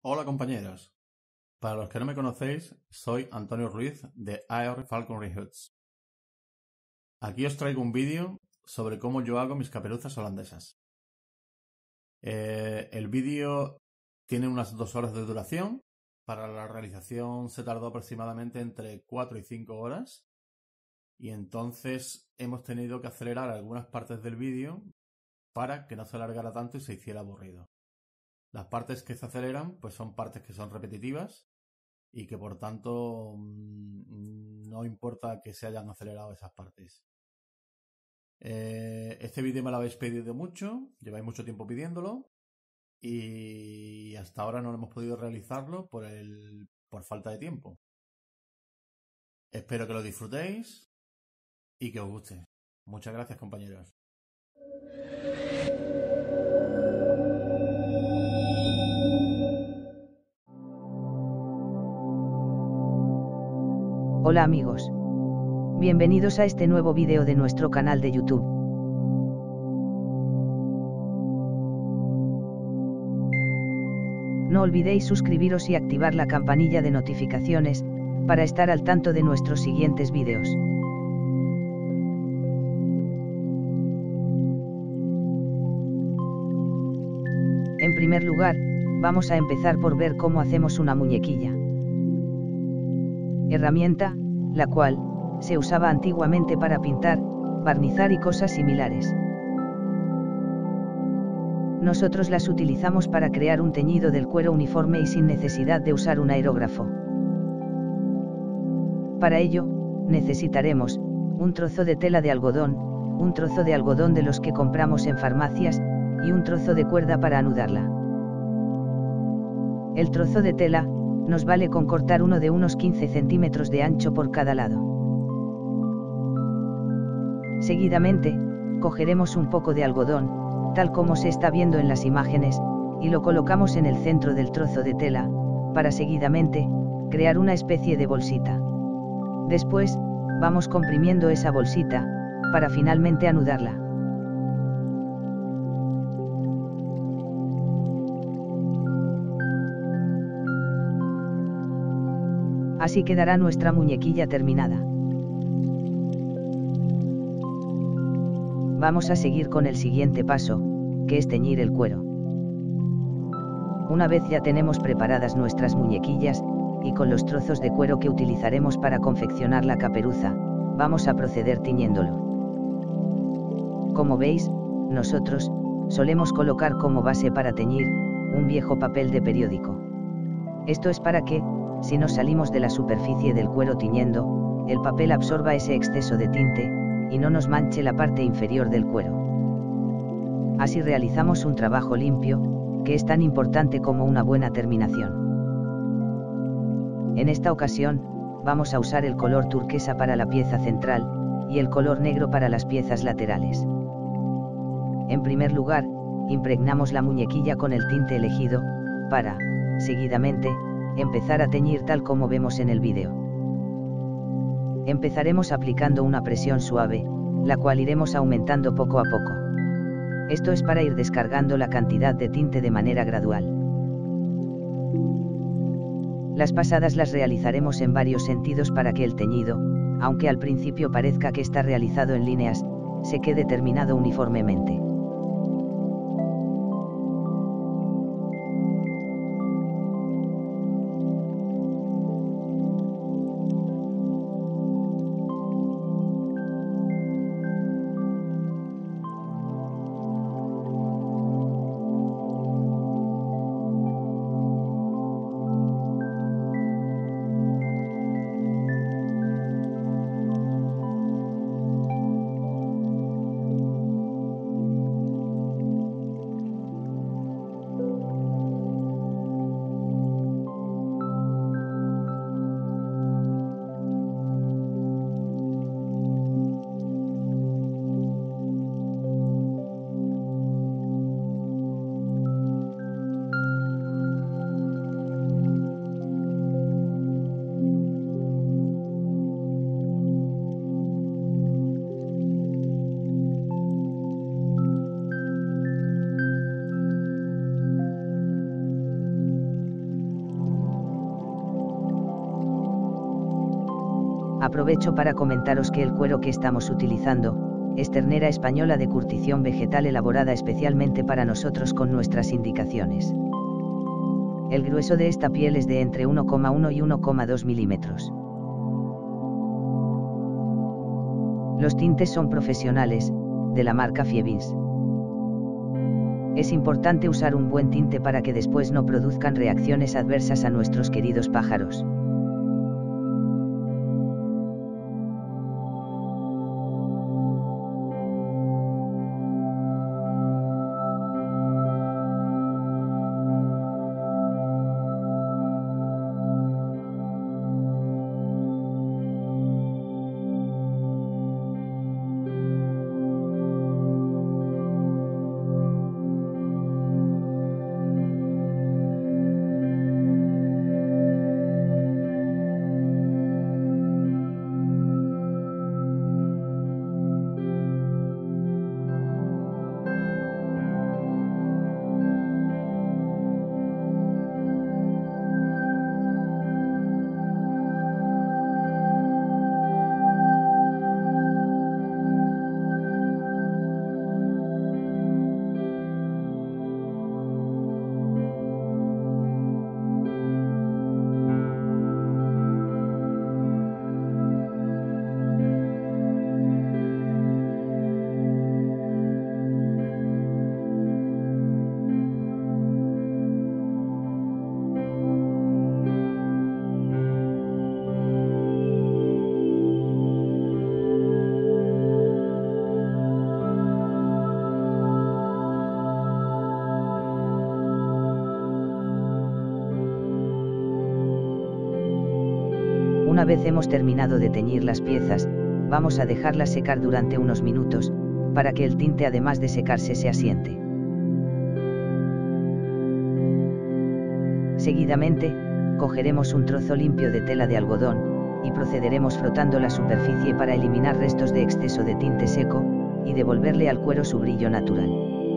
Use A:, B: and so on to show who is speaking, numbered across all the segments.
A: Hola compañeros, para los que no me conocéis, soy Antonio Ruiz de AR Falconry Huts. Aquí os traigo un vídeo sobre cómo yo hago mis caperuzas holandesas. El vídeo tiene unas 2 horas de duración. Para la realización se tardó aproximadamente entre 4 y 5 horas. Y entonces hemos tenido que acelerar algunas partes del vídeo para que no se alargara tanto y se hiciera aburrido. Las partes que se aceleran pues son partes que son repetitivas y que por tanto no importa que se hayan acelerado esas partes. Este vídeo me lo habéis pedido mucho, lleváis mucho tiempo pidiéndolo y hasta ahora no hemos podido realizarlo por falta de tiempo. Espero que lo disfrutéis y que os guste. Muchas gracias, compañeros.
B: Hola amigos. Bienvenidos a este nuevo vídeo de nuestro canal de YouTube. No olvidéis suscribiros y activar la campanilla de notificaciones, para estar al tanto de nuestros siguientes vídeos. En primer lugar, vamos a empezar por ver cómo hacemos una muñequilla. Herramienta, la cual se usaba antiguamente para pintar, barnizar y cosas similares. Nosotros las utilizamos para crear un teñido del cuero uniforme y sin necesidad de usar un aerógrafo. Para ello, necesitaremos un trozo de tela de algodón, un trozo de algodón de los que compramos en farmacias, y un trozo de cuerda para anudarla. El trozo de tela nos vale con cortar uno de unos 15 centímetros de ancho por cada lado. Seguidamente, cogeremos un poco de algodón, tal como se está viendo en las imágenes, y lo colocamos en el centro del trozo de tela, para seguidamente crear una especie de bolsita. Después, vamos comprimiendo esa bolsita, para finalmente anudarla. Así quedará nuestra muñequilla terminada. Vamos a seguir con el siguiente paso, que es teñir el cuero. Una vez ya tenemos preparadas nuestras muñequillas, y con los trozos de cuero que utilizaremos para confeccionar la caperuza, vamos a proceder tiñéndolo. Como veis, nosotros solemos colocar como base para teñir un viejo papel de periódico. Esto es para que, si nos salimos de la superficie del cuero tiñendo, el papel absorba ese exceso de tinte, y no nos manche la parte inferior del cuero. Así realizamos un trabajo limpio, que es tan importante como una buena terminación. En esta ocasión, vamos a usar el color turquesa para la pieza central, y el color negro para las piezas laterales. En primer lugar, impregnamos la muñequilla con el tinte elegido, para, seguidamente, empezar a teñir tal como vemos en el vídeo. Empezaremos aplicando una presión suave, la cual iremos aumentando poco a poco. Esto es para ir descargando la cantidad de tinte de manera gradual. Las pasadas las realizaremos en varios sentidos para que el teñido, aunque al principio parezca que está realizado en líneas, se quede terminado uniformemente. Aprovecho para comentaros que el cuero que estamos utilizando es ternera española de curtición vegetal elaborada especialmente para nosotros con nuestras indicaciones. El grueso de esta piel es de entre 1,1 y 1,2 milímetros. Los tintes son profesionales, de la marca Fiebins. Es importante usar un buen tinte para que después no produzcan reacciones adversas a nuestros queridos pájaros. Una vez hemos terminado de teñir las piezas, vamos a dejarlas secar durante unos minutos, para que el tinte además de secarse se asiente. Seguidamente, cogeremos un trozo limpio de tela de algodón, y procederemos frotando la superficie para eliminar restos de exceso de tinte seco, y devolverle al cuero su brillo natural.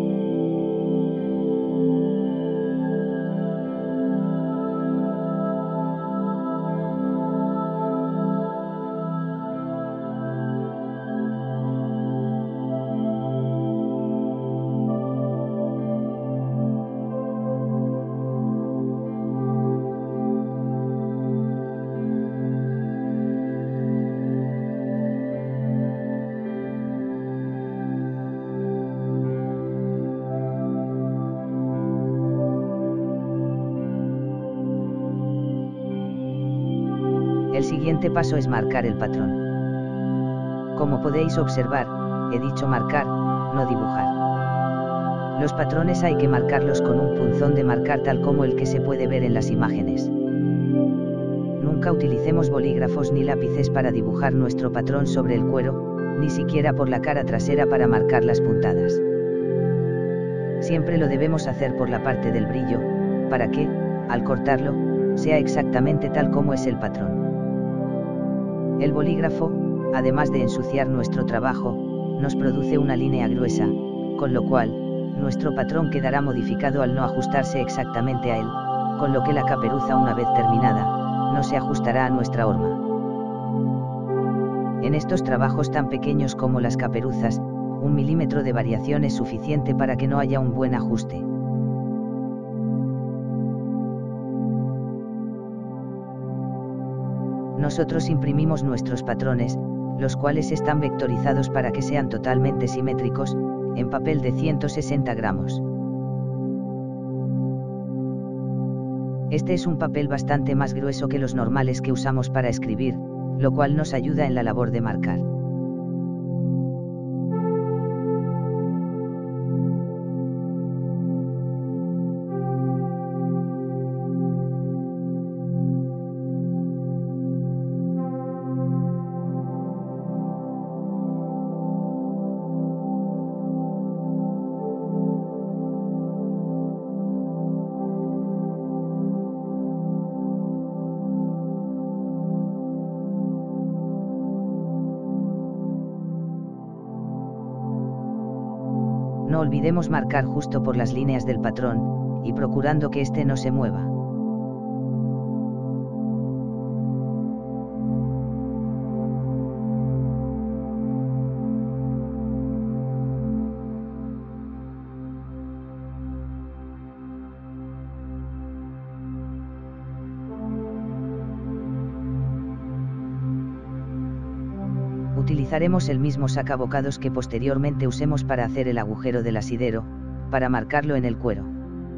B: El siguiente paso es marcar el patrón. Como podéis observar, he dicho marcar, no dibujar. Los patrones hay que marcarlos con un punzón de marcar tal como el que se puede ver en las imágenes. Nunca utilicemos bolígrafos ni lápices para dibujar nuestro patrón sobre el cuero, ni siquiera por la cara trasera para marcar las puntadas. Siempre lo debemos hacer por la parte del brillo, para que, al cortarlo, sea exactamente tal como es el patrón. El bolígrafo, además de ensuciar nuestro trabajo, nos produce una línea gruesa, con lo cual, nuestro patrón quedará modificado al no ajustarse exactamente a él, con lo que la caperuza una vez terminada, no se ajustará a nuestra horma. En estos trabajos tan pequeños como las caperuzas, 1 milímetro de variación es suficiente para que no haya un buen ajuste. Nosotros imprimimos nuestros patrones, los cuales están vectorizados para que sean totalmente simétricos, en papel de 160 gramos. Este es un papel bastante más grueso que los normales que usamos para escribir, lo cual nos ayuda en la labor de marcar. No olvidemos marcar justo por las líneas del patrón, y procurando que éste no se mueva. Utilizaremos el mismo sacabocados que posteriormente usemos para hacer el agujero del asidero, para marcarlo en el cuero.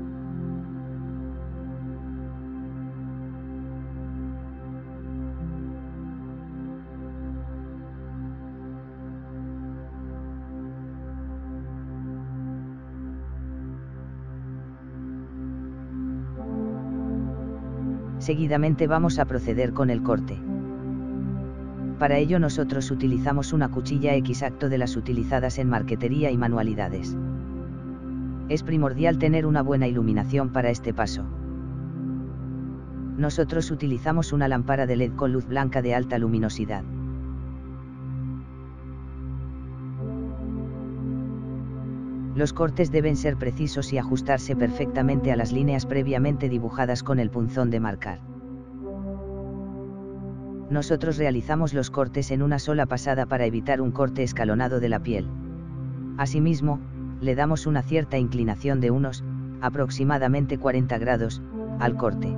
B: Seguidamente vamos a proceder con el corte. Para ello nosotros utilizamos una cuchilla exacto de las utilizadas en marquetería y manualidades. Es primordial tener una buena iluminación para este paso. Nosotros utilizamos una lámpara de LED con luz blanca de alta luminosidad. Los cortes deben ser precisos y ajustarse perfectamente a las líneas previamente dibujadas con el punzón de marcar. Nosotros realizamos los cortes en una sola pasada para evitar un corte escalonado de la piel. Asimismo, le damos una cierta inclinación de unos, aproximadamente 40 grados, al corte.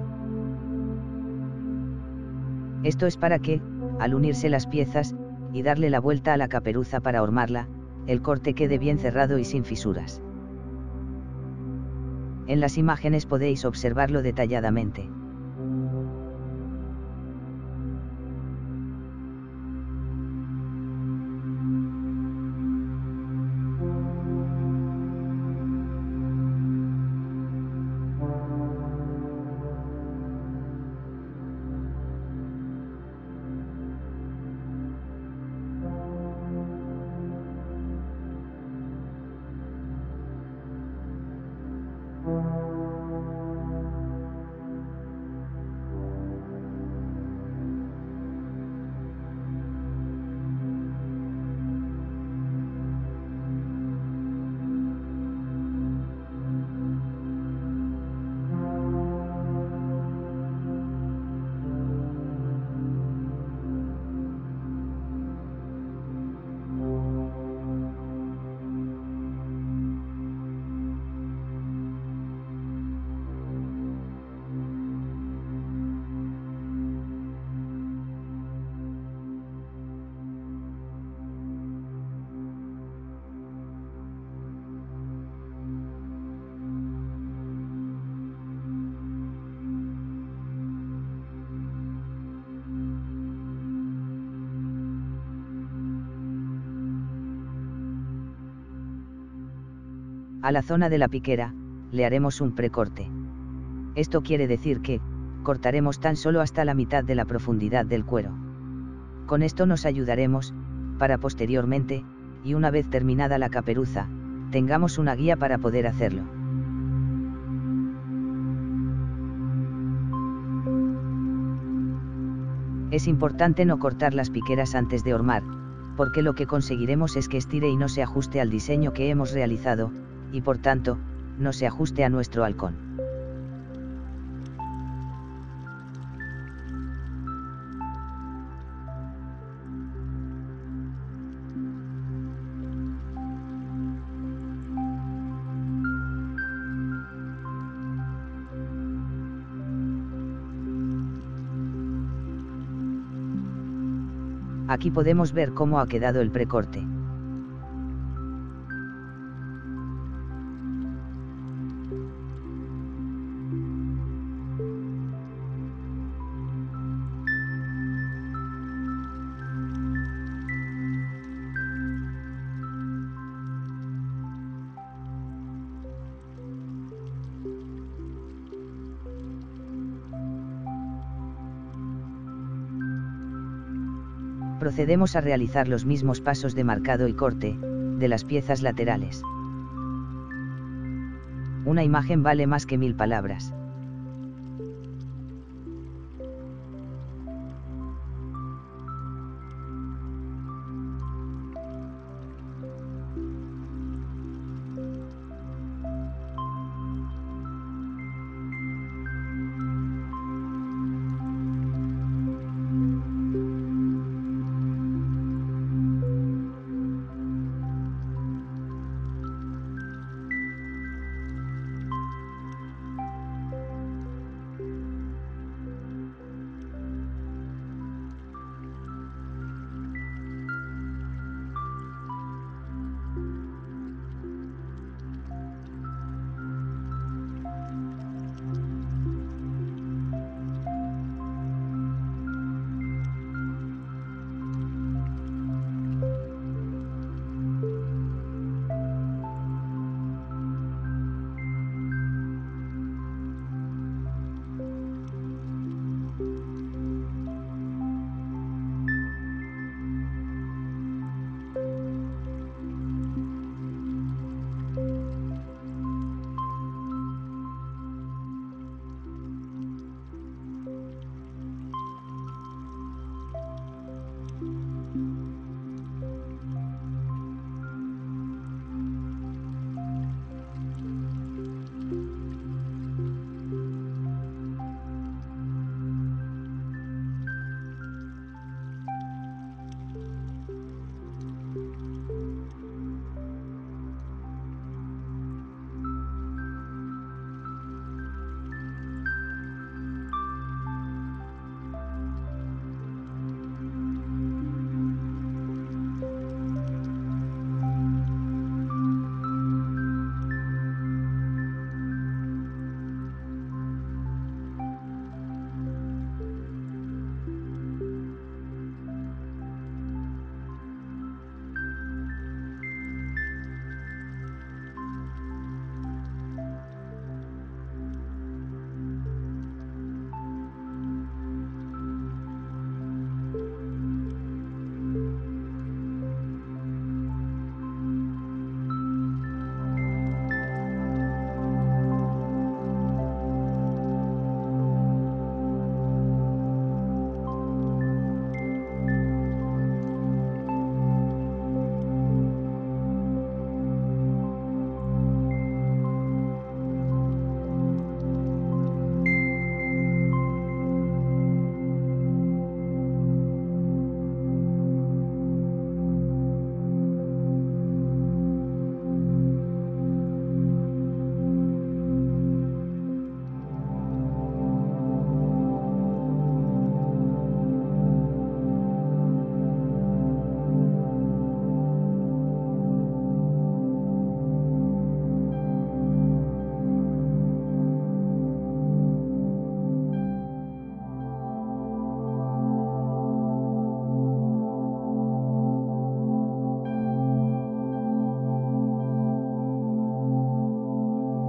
B: Esto es para que, al unirse las piezas, y darle la vuelta a la caperuza para hormarla, el corte quede bien cerrado y sin fisuras. En las imágenes podéis observarlo detalladamente. A la zona de la piquera, le haremos un precorte. Esto quiere decir que, cortaremos tan solo hasta la mitad de la profundidad del cuero. Con esto nos ayudaremos, para posteriormente, y una vez terminada la caperuza, tengamos una guía para poder hacerlo. Es importante no cortar las piqueras antes de hormar, porque lo que conseguiremos es que estire y no se ajuste al diseño que hemos realizado, y por tanto, no se ajuste a nuestro halcón. Aquí podemos ver cómo ha quedado el precorte. Procedemos a realizar los mismos pasos de marcado y corte, de las piezas laterales. Una imagen vale más que 1000 palabras.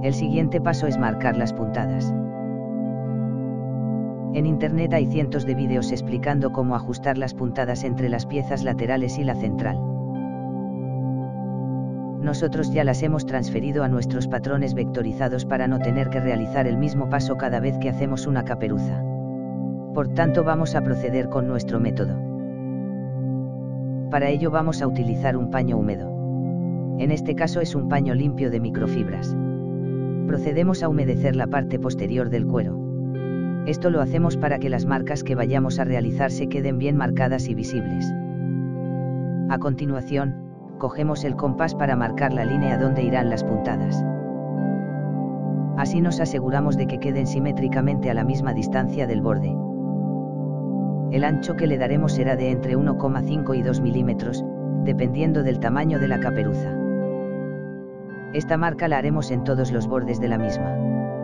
B: El siguiente paso es marcar las puntadas. En internet hay cientos de vídeos explicando cómo ajustar las puntadas entre las piezas laterales y la central. Nosotros ya las hemos transferido a nuestros patrones vectorizados para no tener que realizar el mismo paso cada vez que hacemos una caperuza. Por tanto, vamos a proceder con nuestro método. Para ello vamos a utilizar un paño húmedo. En este caso es un paño limpio de microfibras. Procedemos a humedecer la parte posterior del cuero. Esto lo hacemos para que las marcas que vayamos a realizar se queden bien marcadas y visibles. A continuación, cogemos el compás para marcar la línea donde irán las puntadas. Así nos aseguramos de que queden simétricamente a la misma distancia del borde. El ancho que le daremos será de entre 1,5 y 2 milímetros, dependiendo del tamaño de la caperuza. Esta marca la haremos en todos los bordes de la misma.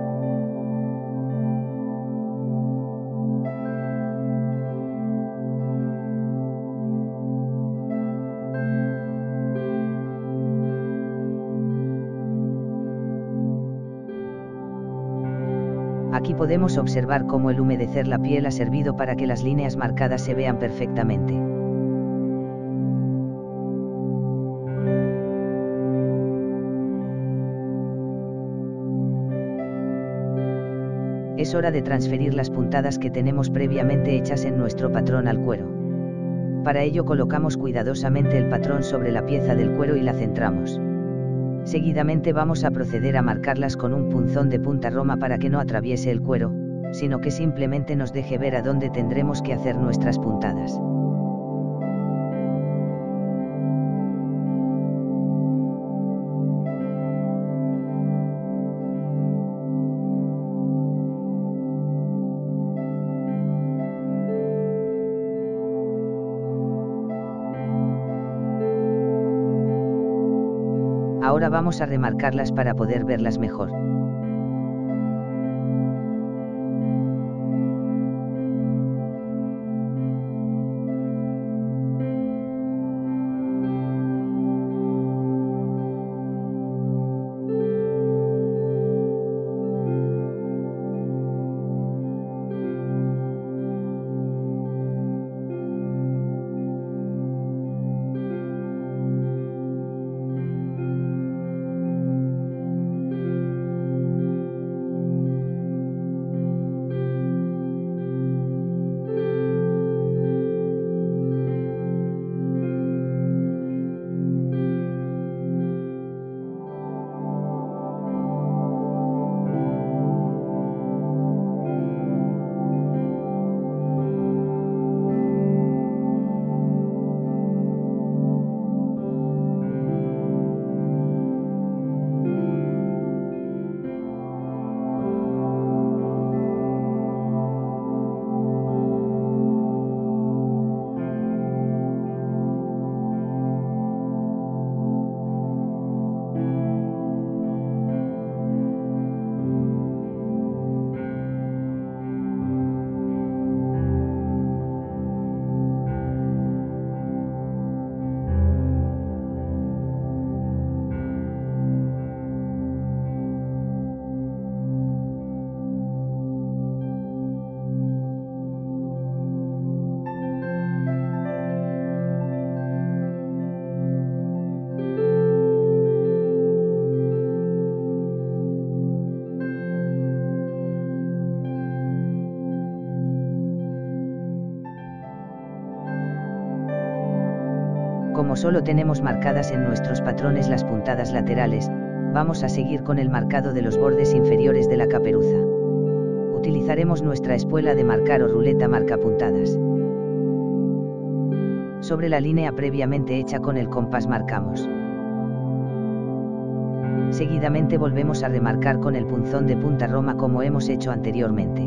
B: Aquí podemos observar cómo el humedecer la piel ha servido para que las líneas marcadas se vean perfectamente. Es hora de transferir las puntadas que tenemos previamente hechas en nuestro patrón al cuero. Para ello colocamos cuidadosamente el patrón sobre la pieza del cuero y la centramos. Seguidamente vamos a proceder a marcarlas con un punzón de punta roma para que no atraviese el cuero, sino que simplemente nos deje ver a dónde tendremos que hacer nuestras puntadas. Ahora vamos a remarcarlas para poder verlas mejor. Como solo tenemos marcadas en nuestros patrones las puntadas laterales, vamos a seguir con el marcado de los bordes inferiores de la caperuza. Utilizaremos nuestra espuela de marcar o ruleta marcapuntadas. Sobre la línea previamente hecha con el compás marcamos. Seguidamente volvemos a remarcar con el punzón de punta roma como hemos hecho anteriormente.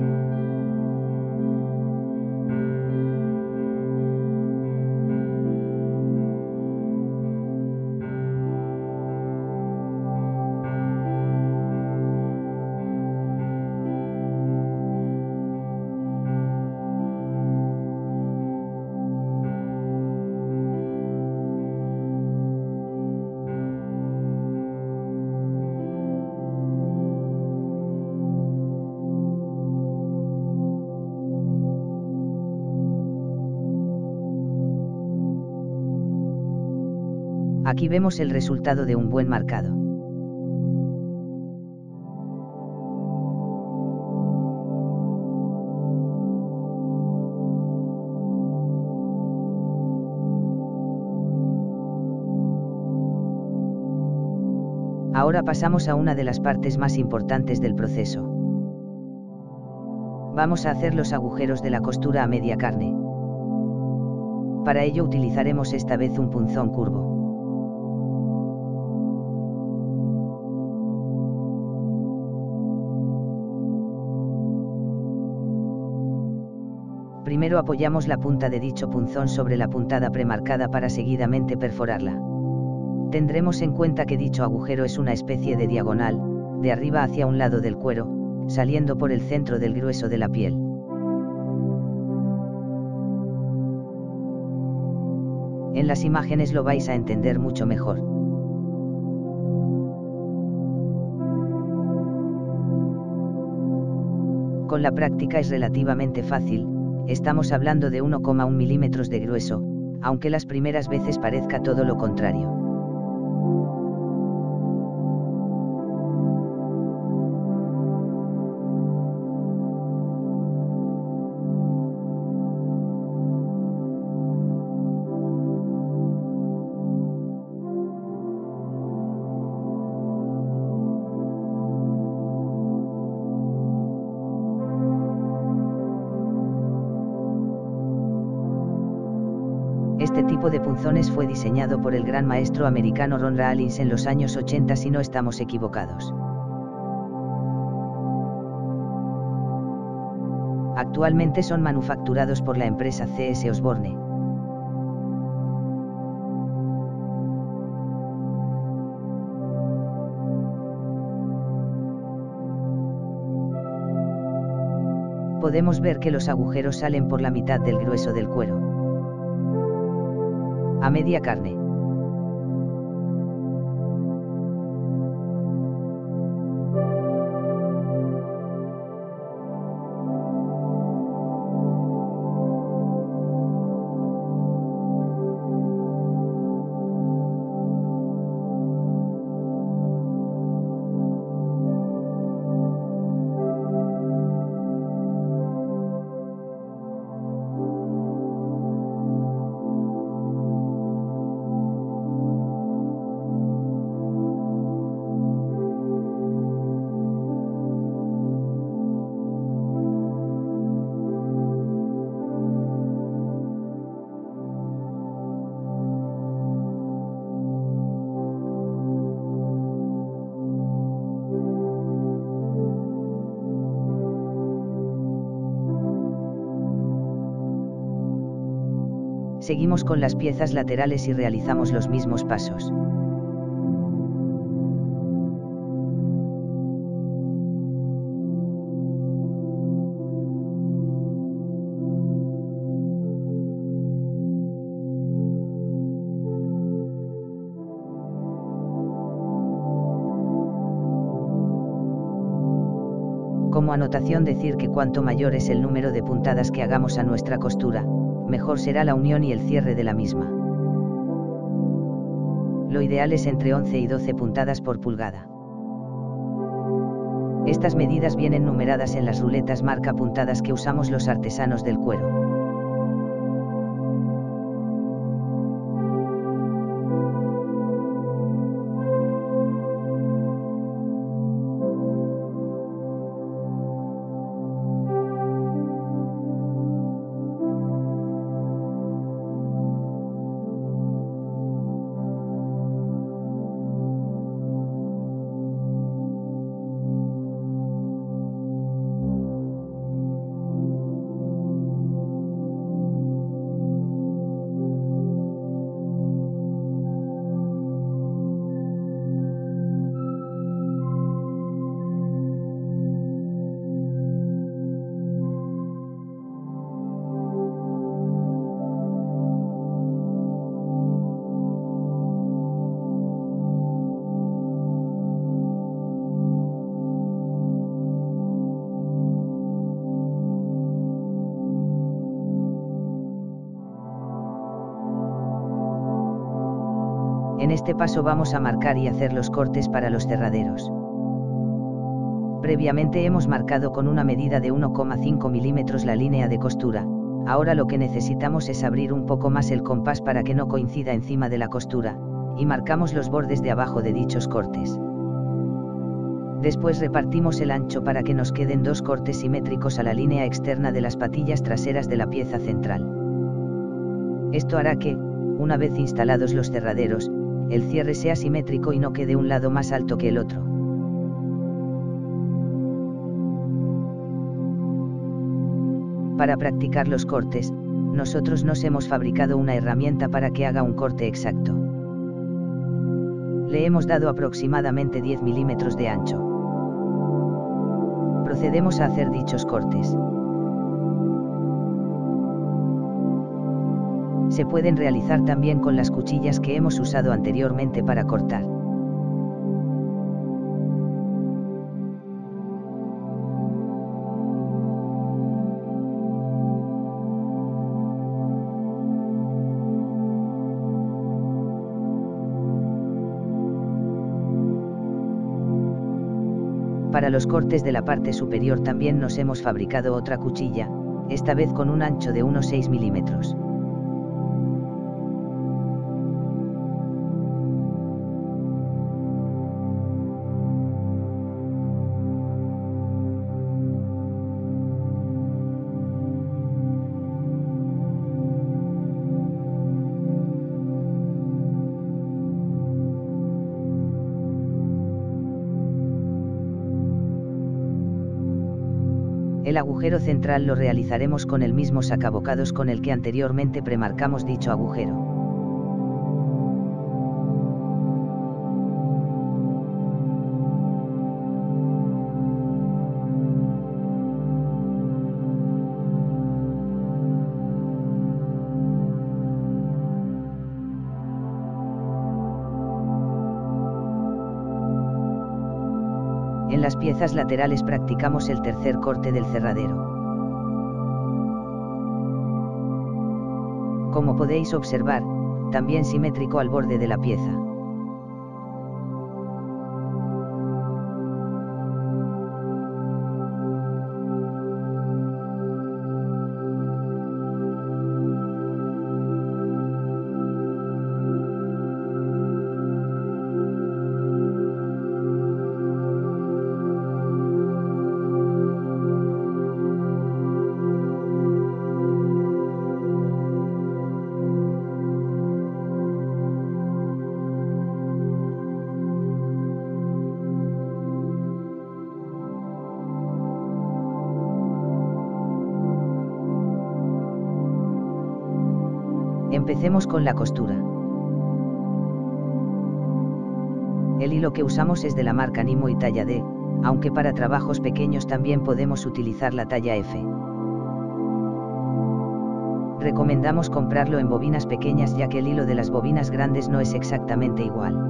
B: Aquí vemos el resultado de un buen marcado. Ahora pasamos a una de las partes más importantes del proceso. Vamos a hacer los agujeros de la costura a media carne. Para ello utilizaremos esta vez un punzón curvo. Primero apoyamos la punta de dicho punzón sobre la puntada premarcada para seguidamente perforarla. Tendremos en cuenta que dicho agujero es una especie de diagonal, de arriba hacia un lado del cuero, saliendo por el centro del grueso de la piel. En las imágenes lo vais a entender mucho mejor. Con la práctica es relativamente fácil, estamos hablando de 1,1 milímetros de grueso, aunque las primeras veces parezca todo lo contrario. Este tipo de punzones fue diseñado por el gran maestro americano Ron Rawlins en los años 80 si no estamos equivocados. Actualmente son manufacturados por la empresa C.S. Osborne. Podemos ver que los agujeros salen por la mitad del grueso del cuero. A media carne. Seguimos con las piezas laterales y realizamos los mismos pasos. Como anotación decir que cuanto mayor es el número de puntadas que hagamos a nuestra costura, mejor será la unión y el cierre de la misma. Lo ideal es entre 11 y 12 puntadas por pulgada. Estas medidas vienen numeradas en las ruletas marca puntadas que usamos los artesanos del cuero. este paso vamos a marcar y hacer los cortes para los cerraderos. Previamente hemos marcado con una medida de 1,5 milímetros la línea de costura, ahora lo que necesitamos es abrir un poco más el compás para que no coincida encima de la costura, y marcamos los bordes de abajo de dichos cortes. Después repartimos el ancho para que nos queden 2 cortes simétricos a la línea externa de las patillas traseras de la pieza central. Esto hará que, una vez instalados los cerraderos, el cierre sea simétrico y no quede un lado más alto que el otro. Para practicar los cortes, nosotros nos hemos fabricado una herramienta para que haga un corte exacto. Le hemos dado aproximadamente 10 milímetros de ancho. Procedemos a hacer dichos cortes. Se pueden realizar también con las cuchillas que hemos usado anteriormente para cortar. Para los cortes de la parte superior también nos hemos fabricado otra cuchilla, esta vez con un ancho de unos 6 milímetros. El agujero central lo realizaremos con el mismo sacabocados con el que anteriormente premarcamos dicho agujero. En las piezas laterales practicamos el tercer corte del cerradero. Como podéis observar, también simétrico al borde de la pieza. Empecemos con la costura. El hilo que usamos es de la marca Nimo y talla D, aunque para trabajos pequeños también podemos utilizar la talla F. Recomendamos comprarlo en bobinas pequeñas ya que el hilo de las bobinas grandes no es exactamente igual.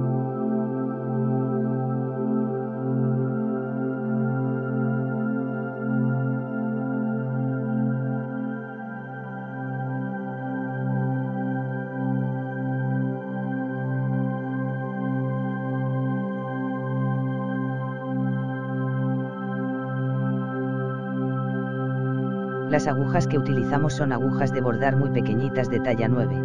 B: Las agujas que utilizamos son agujas de bordar muy pequeñitas de talla 9.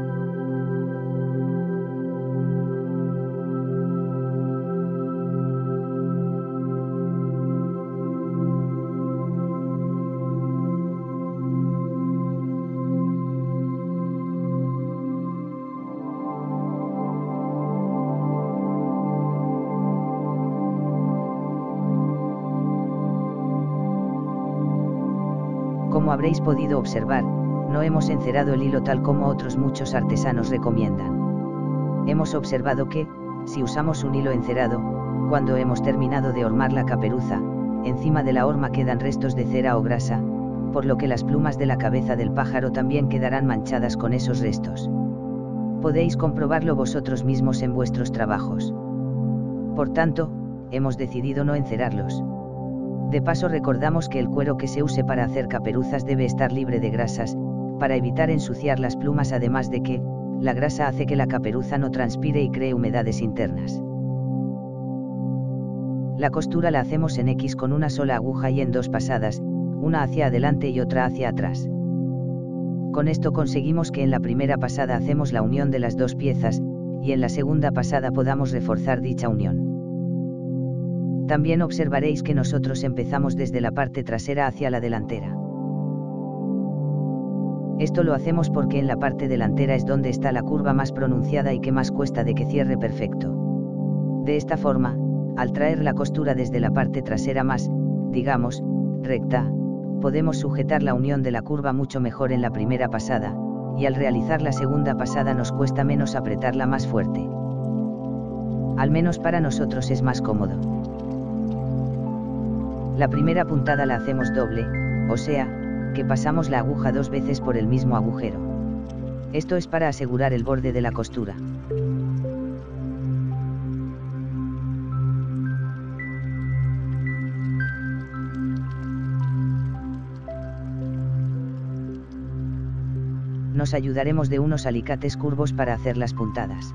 B: Como habréis podido observar, no hemos encerado el hilo tal como otros muchos artesanos recomiendan. Hemos observado que, si usamos un hilo encerado, cuando hemos terminado de hormar la caperuza, encima de la horma quedan restos de cera o grasa, por lo que las plumas de la cabeza del pájaro también quedarán manchadas con esos restos. Podéis comprobarlo vosotros mismos en vuestros trabajos. Por tanto, hemos decidido no encerarlos. De paso recordamos que el cuero que se use para hacer caperuzas debe estar libre de grasas, para evitar ensuciar las plumas, además de que, la grasa hace que la caperuza no transpire y cree humedades internas. La costura la hacemos en X con una sola aguja y en 2 pasadas, una hacia adelante y otra hacia atrás. Con esto conseguimos que en la primera pasada hacemos la unión de las 2 piezas, y en la segunda pasada podamos reforzar dicha unión. También observaréis que nosotros empezamos desde la parte trasera hacia la delantera. Esto lo hacemos porque en la parte delantera es donde está la curva más pronunciada y que más cuesta de que cierre perfecto. De esta forma, al traer la costura desde la parte trasera más, digamos, recta, podemos sujetar la unión de la curva mucho mejor en la primera pasada, y al realizar la segunda pasada nos cuesta menos apretarla más fuerte. Al menos para nosotros es más cómodo. La primera puntada la hacemos doble, o sea, que pasamos la aguja 2 veces por el mismo agujero. Esto es para asegurar el borde de la costura. Nos ayudaremos de unos alicates curvos para hacer las puntadas.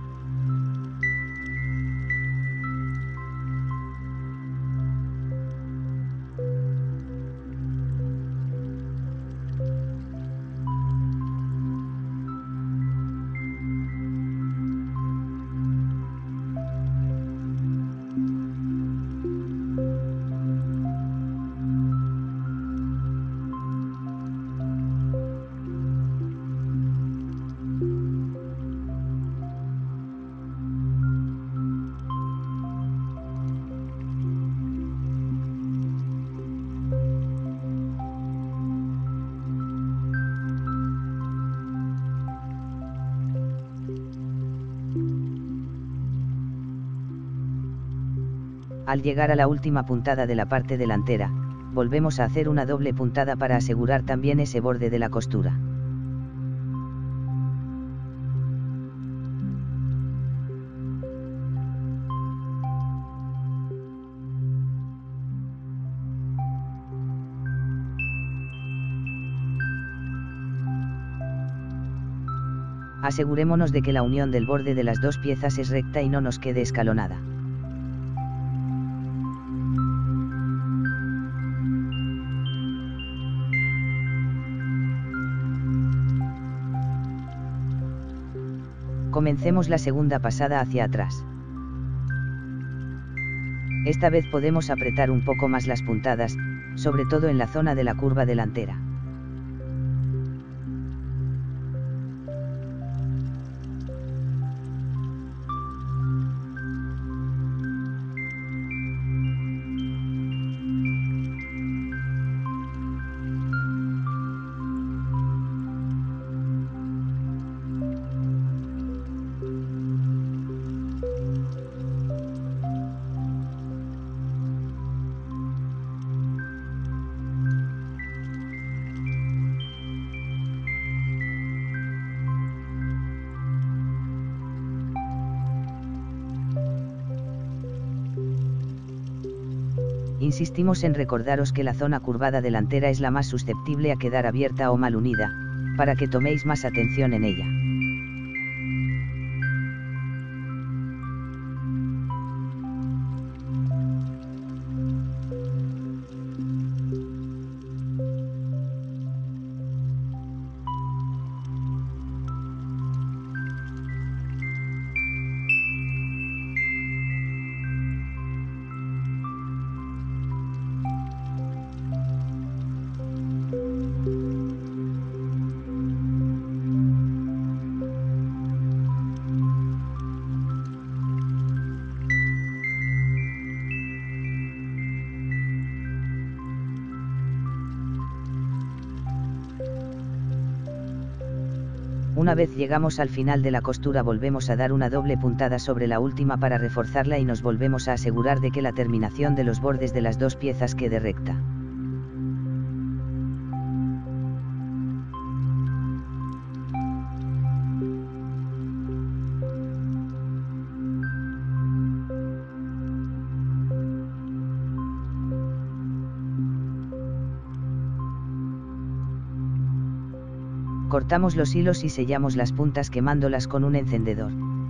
B: Al llegar a la última puntada de la parte delantera, volvemos a hacer una doble puntada para asegurar también ese borde de la costura. Asegurémonos de que la unión del borde de las 2 piezas es recta y no nos quede escalonada. Comencemos la segunda pasada hacia atrás. Esta vez podemos apretar un poco más las puntadas, sobre todo en la zona de la curva delantera. Insistimos en recordaros que la zona curvada delantera es la más susceptible a quedar abierta o mal unida, para que toméis más atención en ella. Una vez llegamos al final de la costura volvemos a dar una doble puntada sobre la última para reforzarla y nos volvemos a asegurar de que la terminación de los bordes de las 2 piezas quede recta. Cortamos los hilos y sellamos las puntas quemándolas con un encendedor.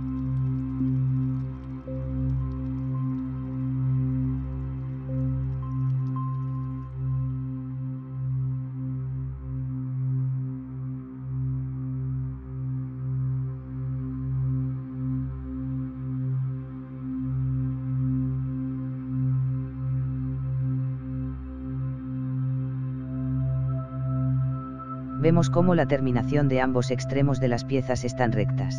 B: Vemos cómo la terminación de ambos extremos de las piezas están rectas.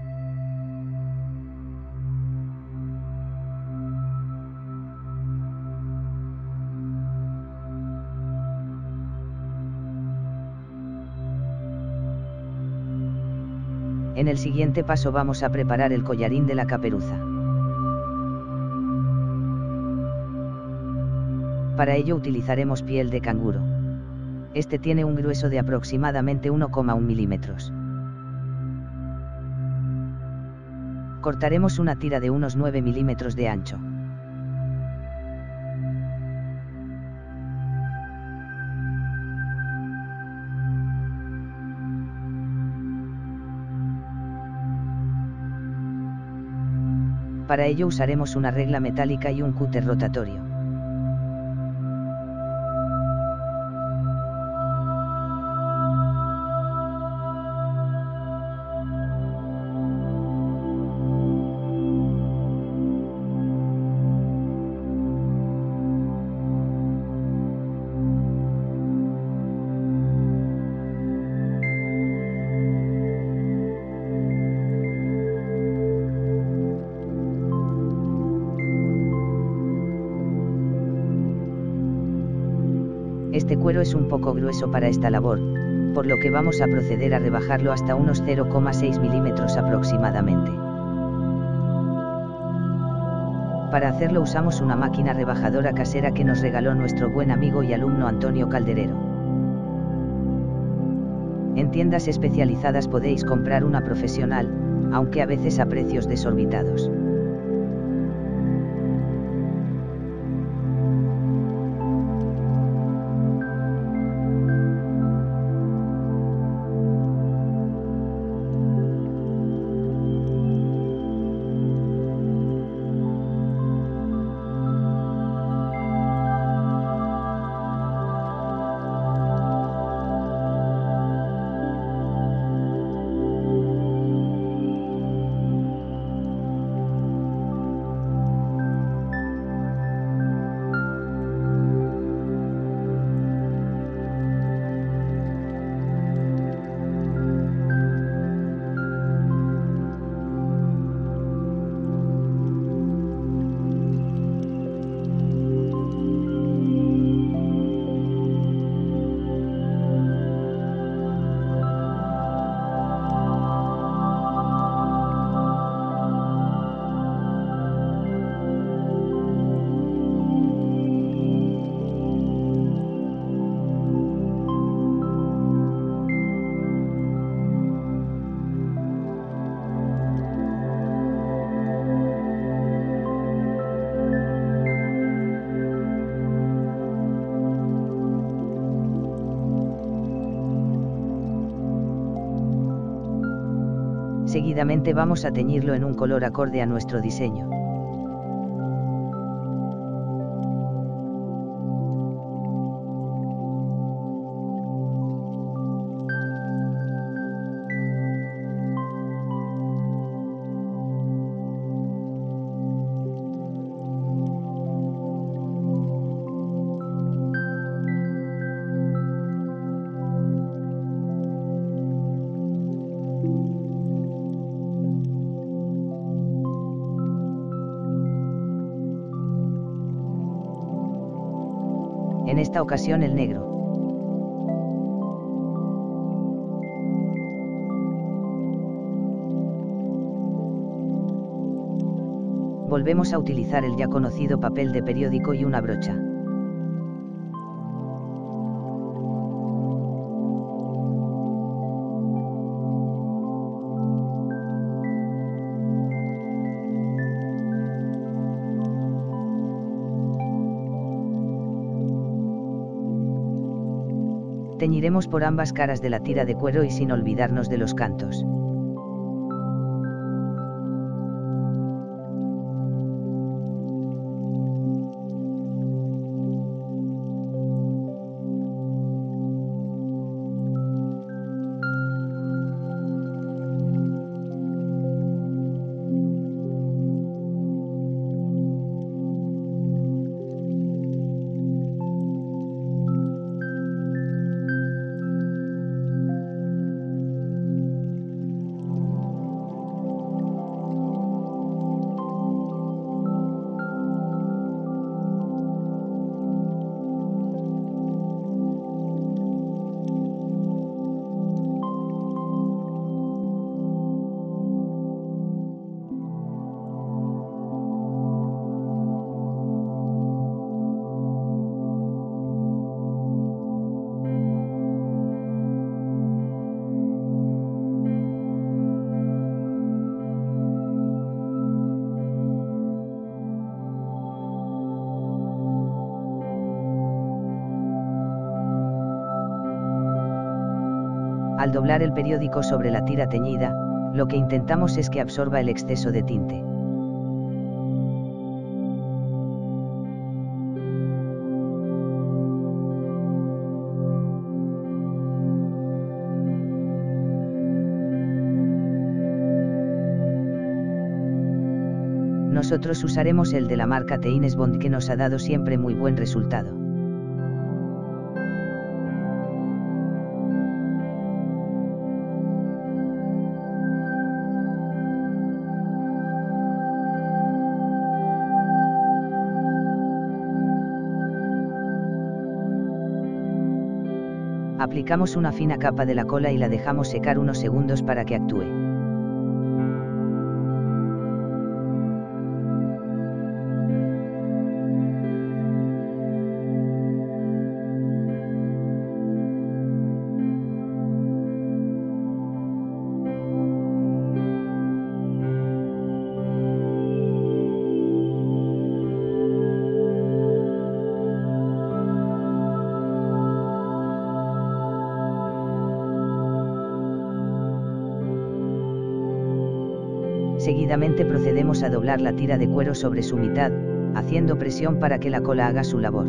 B: En el siguiente paso vamos a preparar el collarín de la caperuza. Para ello utilizaremos piel de canguro. Este tiene un grueso de aproximadamente 1,1 milímetros. Cortaremos una tira de unos 9 milímetros de ancho. Para ello usaremos una regla metálica y un cúter rotatorio. Este cuero es un poco grueso para esta labor, por lo que vamos a proceder a rebajarlo hasta unos 0,6 milímetros aproximadamente. Para hacerlo usamos una máquina rebajadora casera que nos regaló nuestro buen amigo y alumno Antonio Calderero. En tiendas especializadas podéis comprar una profesional, aunque a veces a precios desorbitados. Seguidamente vamos a teñirlo en un color acorde a nuestro diseño. En esta ocasión el negro. Volvemos a utilizar el ya conocido papel de periódico y una brocha. Teñiremos por ambas caras de la tira de cuero y sin olvidarnos de los cantos. Al doblar el periódico sobre la tira teñida, lo que intentamos es que absorba el exceso de tinte. Nosotros usaremos el de la marca Teines Bond, que nos ha dado siempre muy buen resultado. Aplicamos una fina capa de la cola y la dejamos secar unos segundos para que actúe. Seguidamente procedemos a doblar la tira de cuero sobre su mitad, haciendo presión para que la cola haga su labor.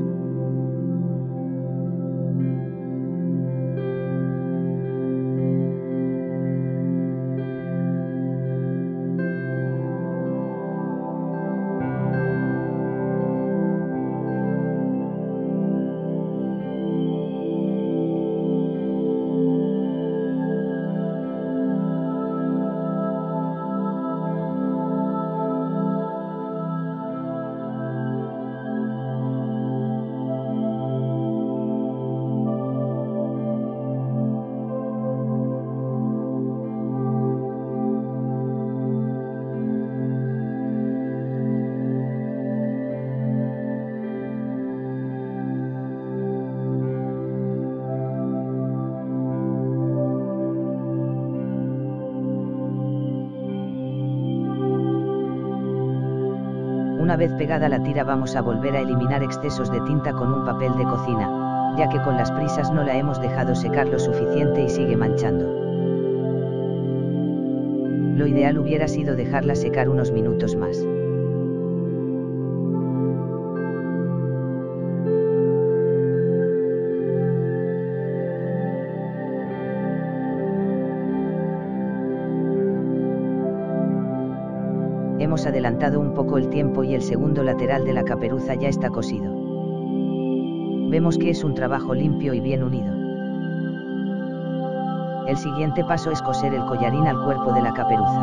B: Una vez pegada la tira vamos a volver a eliminar excesos de tinta con un papel de cocina, ya que con las prisas no la hemos dejado secar lo suficiente y sigue manchando. Lo ideal hubiera sido dejarla secar unos minutos más. Hemos adelantado un poco el tiempo y el segundo lateral de la caperuza ya está cosido. Vemos que es un trabajo limpio y bien unido. El siguiente paso es coser el collarín al cuerpo de la caperuza.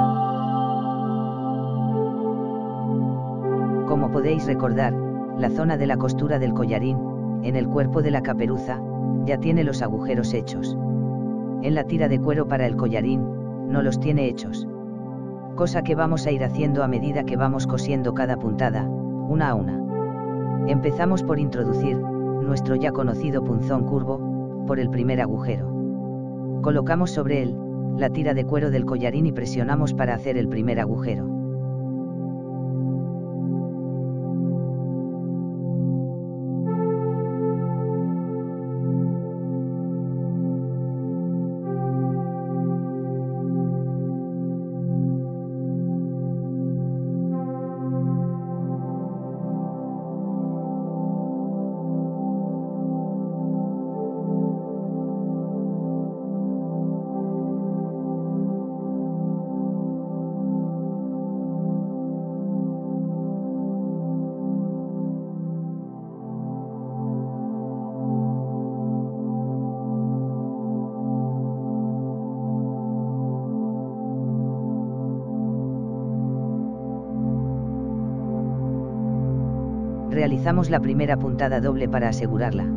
B: Como podéis recordar, la zona de la costura del collarín, en el cuerpo de la caperuza, ya tiene los agujeros hechos. En la tira de cuero para el collarín, no los tiene hechos. Cosa que vamos a ir haciendo a medida que vamos cosiendo cada puntada, una a una. Empezamos por introducir nuestro ya conocido punzón curvo por el primer agujero. Colocamos sobre él la tira de cuero del collarín y presionamos para hacer el primer agujero. Realizamos la primera puntada doble para asegurarla.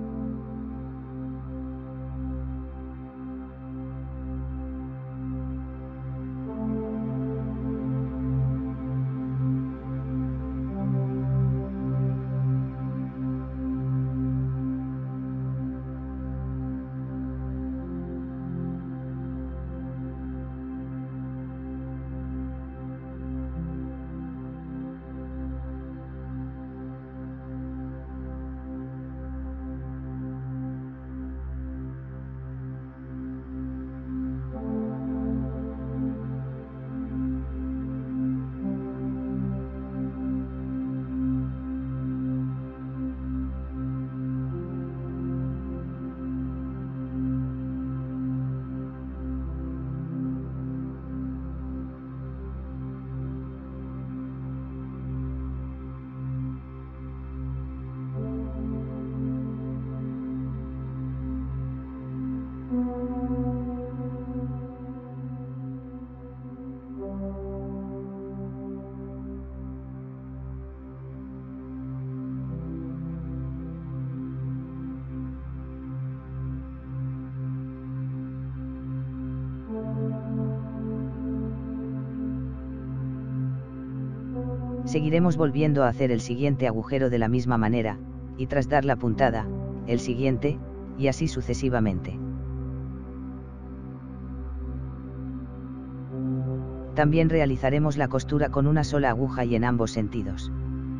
B: Seguiremos volviendo a hacer el siguiente agujero de la misma manera, y tras dar la puntada, el siguiente, y así sucesivamente. También realizaremos la costura con una sola aguja y en ambos sentidos.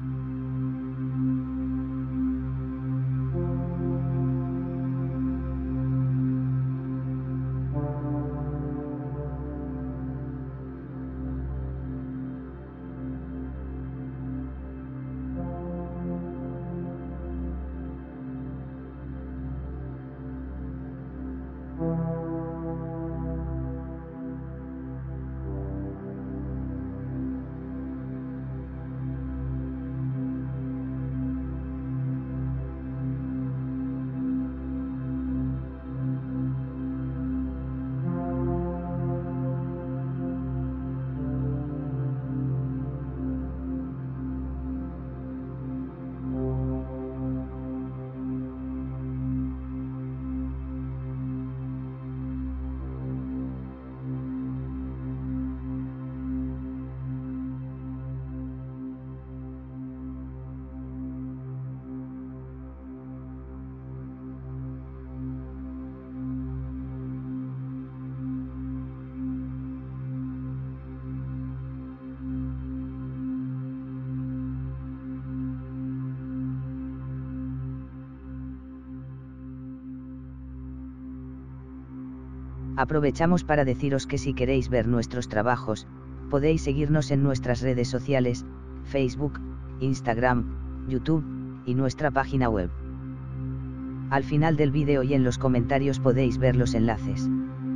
B: Aprovechamos para deciros que si queréis ver nuestros trabajos, podéis seguirnos en nuestras redes sociales, Facebook, Instagram, YouTube, y nuestra página web. Al final del vídeo y en los comentarios podéis ver los enlaces.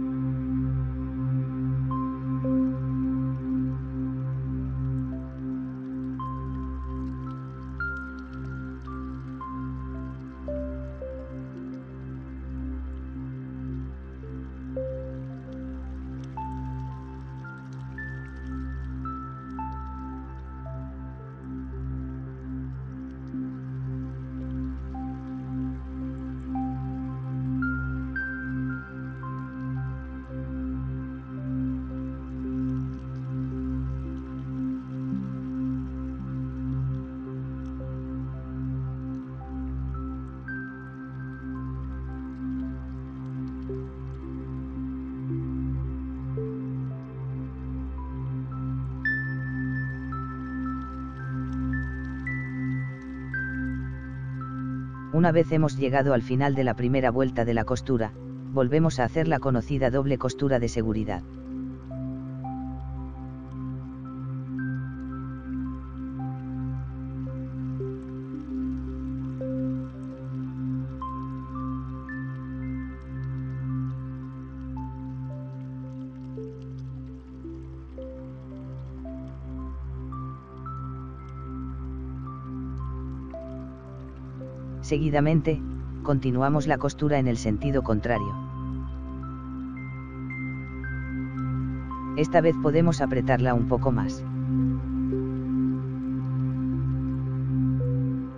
B: Una vez hemos llegado al final de la primera vuelta de la costura, volvemos a hacer la conocida doble costura de seguridad. Seguidamente, continuamos la costura en el sentido contrario. Esta vez podemos apretarla un poco más.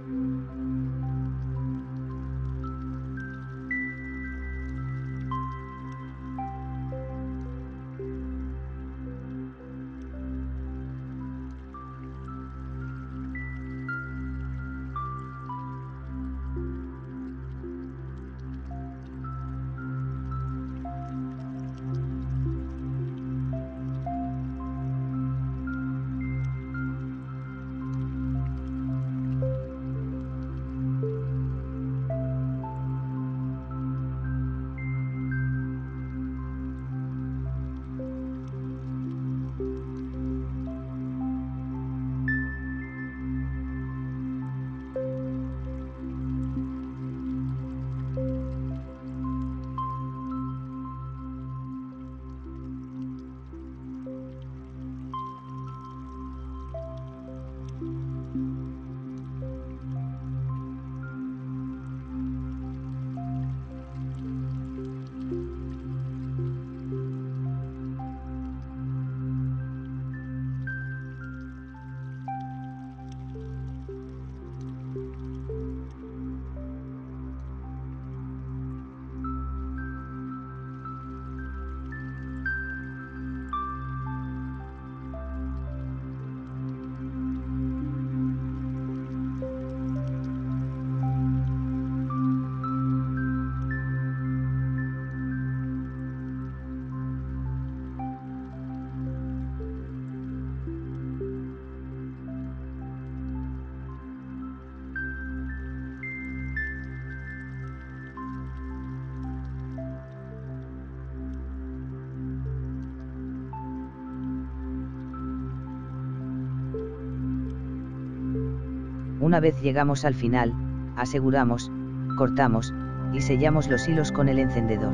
B: Una vez llegamos al final, aseguramos, cortamos, y sellamos los hilos con el encendedor.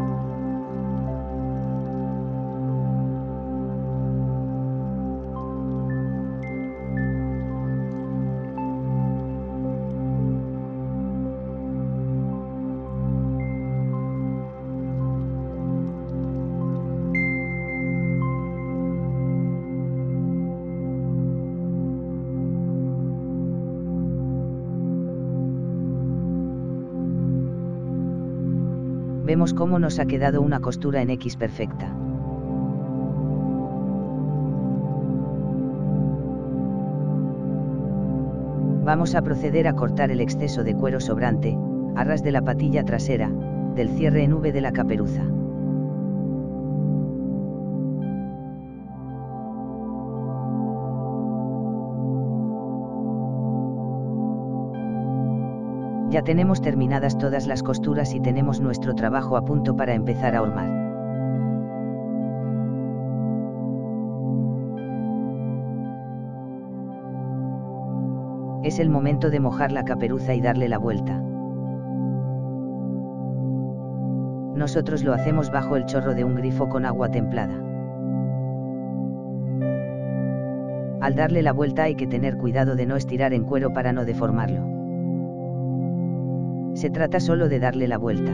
B: Vemos cómo nos ha quedado una costura en X perfecta. Vamos a proceder a cortar el exceso de cuero sobrante, a ras de la patilla trasera, del cierre en V de la caperuza. Ya tenemos terminadas todas las costuras y tenemos nuestro trabajo a punto para empezar a hormar. Es el momento de mojar la caperuza y darle la vuelta. Nosotros lo hacemos bajo el chorro de un grifo con agua templada. Al darle la vuelta hay que tener cuidado de no estirar en cuero para no deformarlo. Se trata solo de darle la vuelta.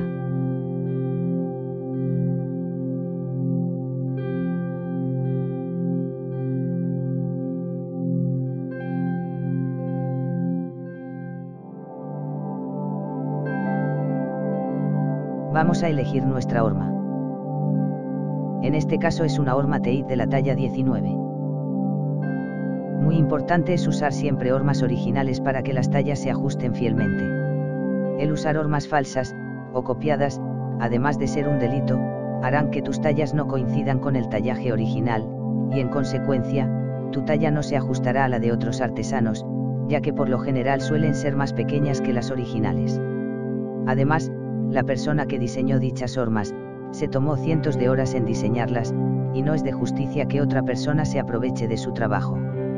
B: Vamos a elegir nuestra horma. En este caso es una horma Teit de la talla 19. Muy importante es usar siempre hormas originales para que las tallas se ajusten fielmente. El usar hormas falsas, o copiadas, además de ser un delito, harán que tus tallas no coincidan con el tallaje original, y en consecuencia, tu talla no se ajustará a la de otros artesanos, ya que por lo general suelen ser más pequeñas que las originales. Además, la persona que diseñó dichas hormas, se tomó cientos de horas en diseñarlas, y no es de justicia que otra persona se aproveche de su trabajo.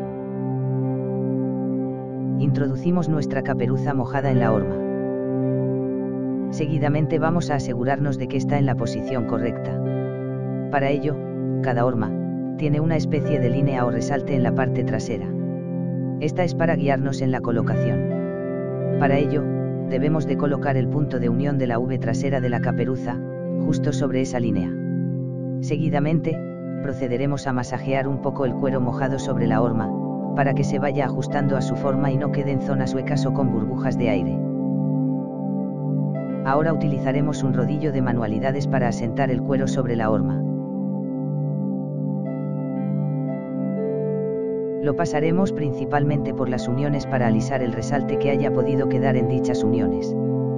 B: Introducimos nuestra caperuza mojada en la horma. Seguidamente vamos a asegurarnos de que está en la posición correcta. Para ello, cada horma tiene una especie de línea o resalte en la parte trasera. Esta es para guiarnos en la colocación. Para ello, debemos de colocar el punto de unión de la V trasera de la caperuza, justo sobre esa línea. Seguidamente, procederemos a masajear un poco el cuero mojado sobre la horma, para que se vaya ajustando a su forma y no quede en zonas huecas o con burbujas de aire. Ahora utilizaremos un rodillo de manualidades para asentar el cuero sobre la horma. Lo pasaremos principalmente por las uniones para alisar el resalte que haya podido quedar en dichas uniones.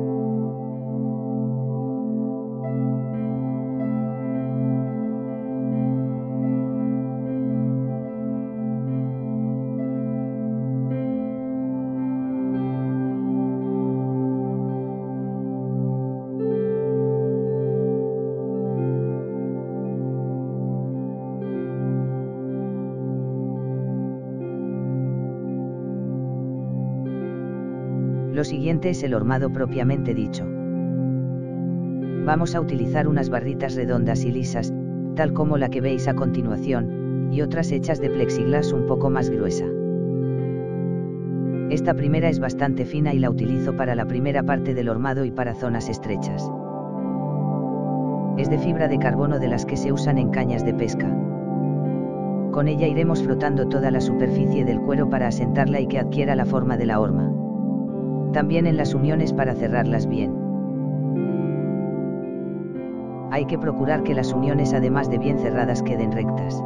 B: Lo siguiente es el hormado propiamente dicho. Vamos a utilizar unas barritas redondas y lisas, tal como la que veis a continuación, y otras hechas de plexiglas un poco más gruesa. Esta primera es bastante fina y la utilizo para la primera parte del hormado y para zonas estrechas. Es de fibra de carbono de las que se usan en cañas de pesca. Con ella iremos frotando toda la superficie del cuero para asentarla y que adquiera la forma de la horma. También en las uniones para cerrarlas bien. Hay que procurar que las uniones además de bien cerradas queden rectas.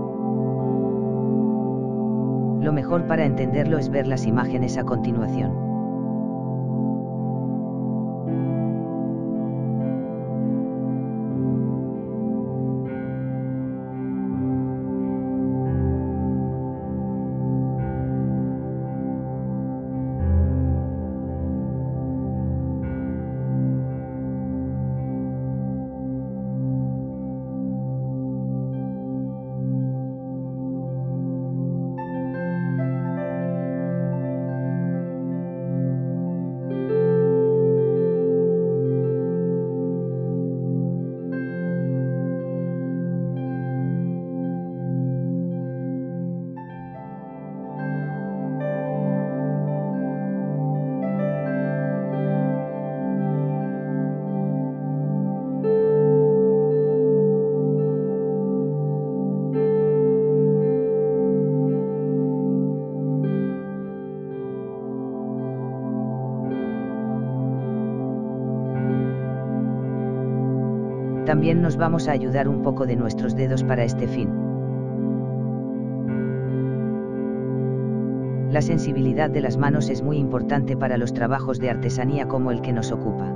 B: Lo mejor para entenderlo es ver las imágenes a continuación. También nos vamos a ayudar un poco de nuestros dedos para este fin. La sensibilidad de las manos es muy importante para los trabajos de artesanía como el que nos ocupa.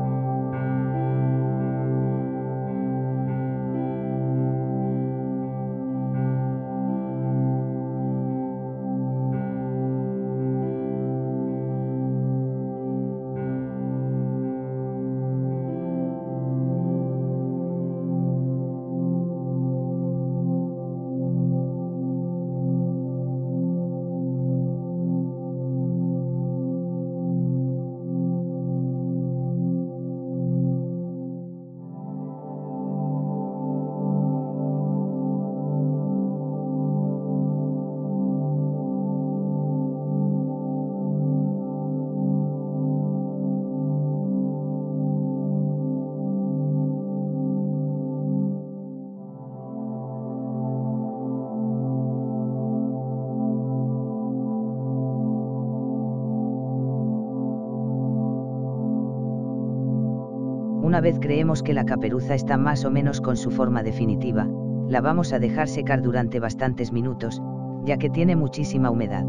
B: Una vez creemos que la caperuza está más o menos con su forma definitiva, la vamos a dejar secar durante bastantes minutos, ya que tiene muchísima humedad.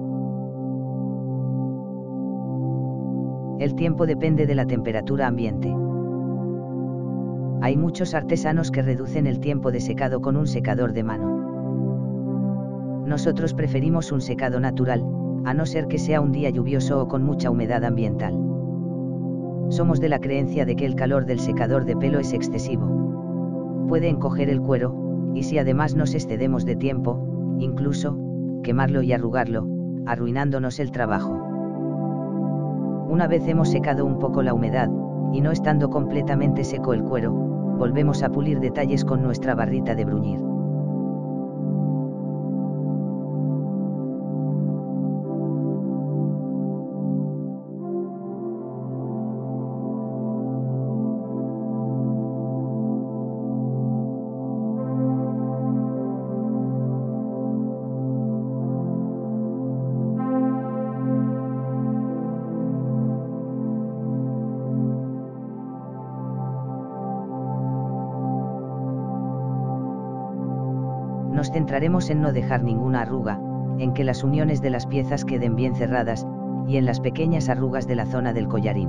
B: El tiempo depende de la temperatura ambiente. Hay muchos artesanos que reducen el tiempo de secado con un secador de mano. Nosotros preferimos un secado natural, a no ser que sea un día lluvioso o con mucha humedad ambiental. Somos de la creencia de que el calor del secador de pelo es excesivo. Puede encoger el cuero, y si además nos excedemos de tiempo, incluso, quemarlo y arrugarlo, arruinándonos el trabajo. Una vez hemos secado un poco la humedad, y no estando completamente seco el cuero, volvemos a pulir detalles con nuestra barrita de bruñir. Nos centraremos en no dejar ninguna arruga, en que las uniones de las piezas queden bien cerradas, y en las pequeñas arrugas de la zona del collarín.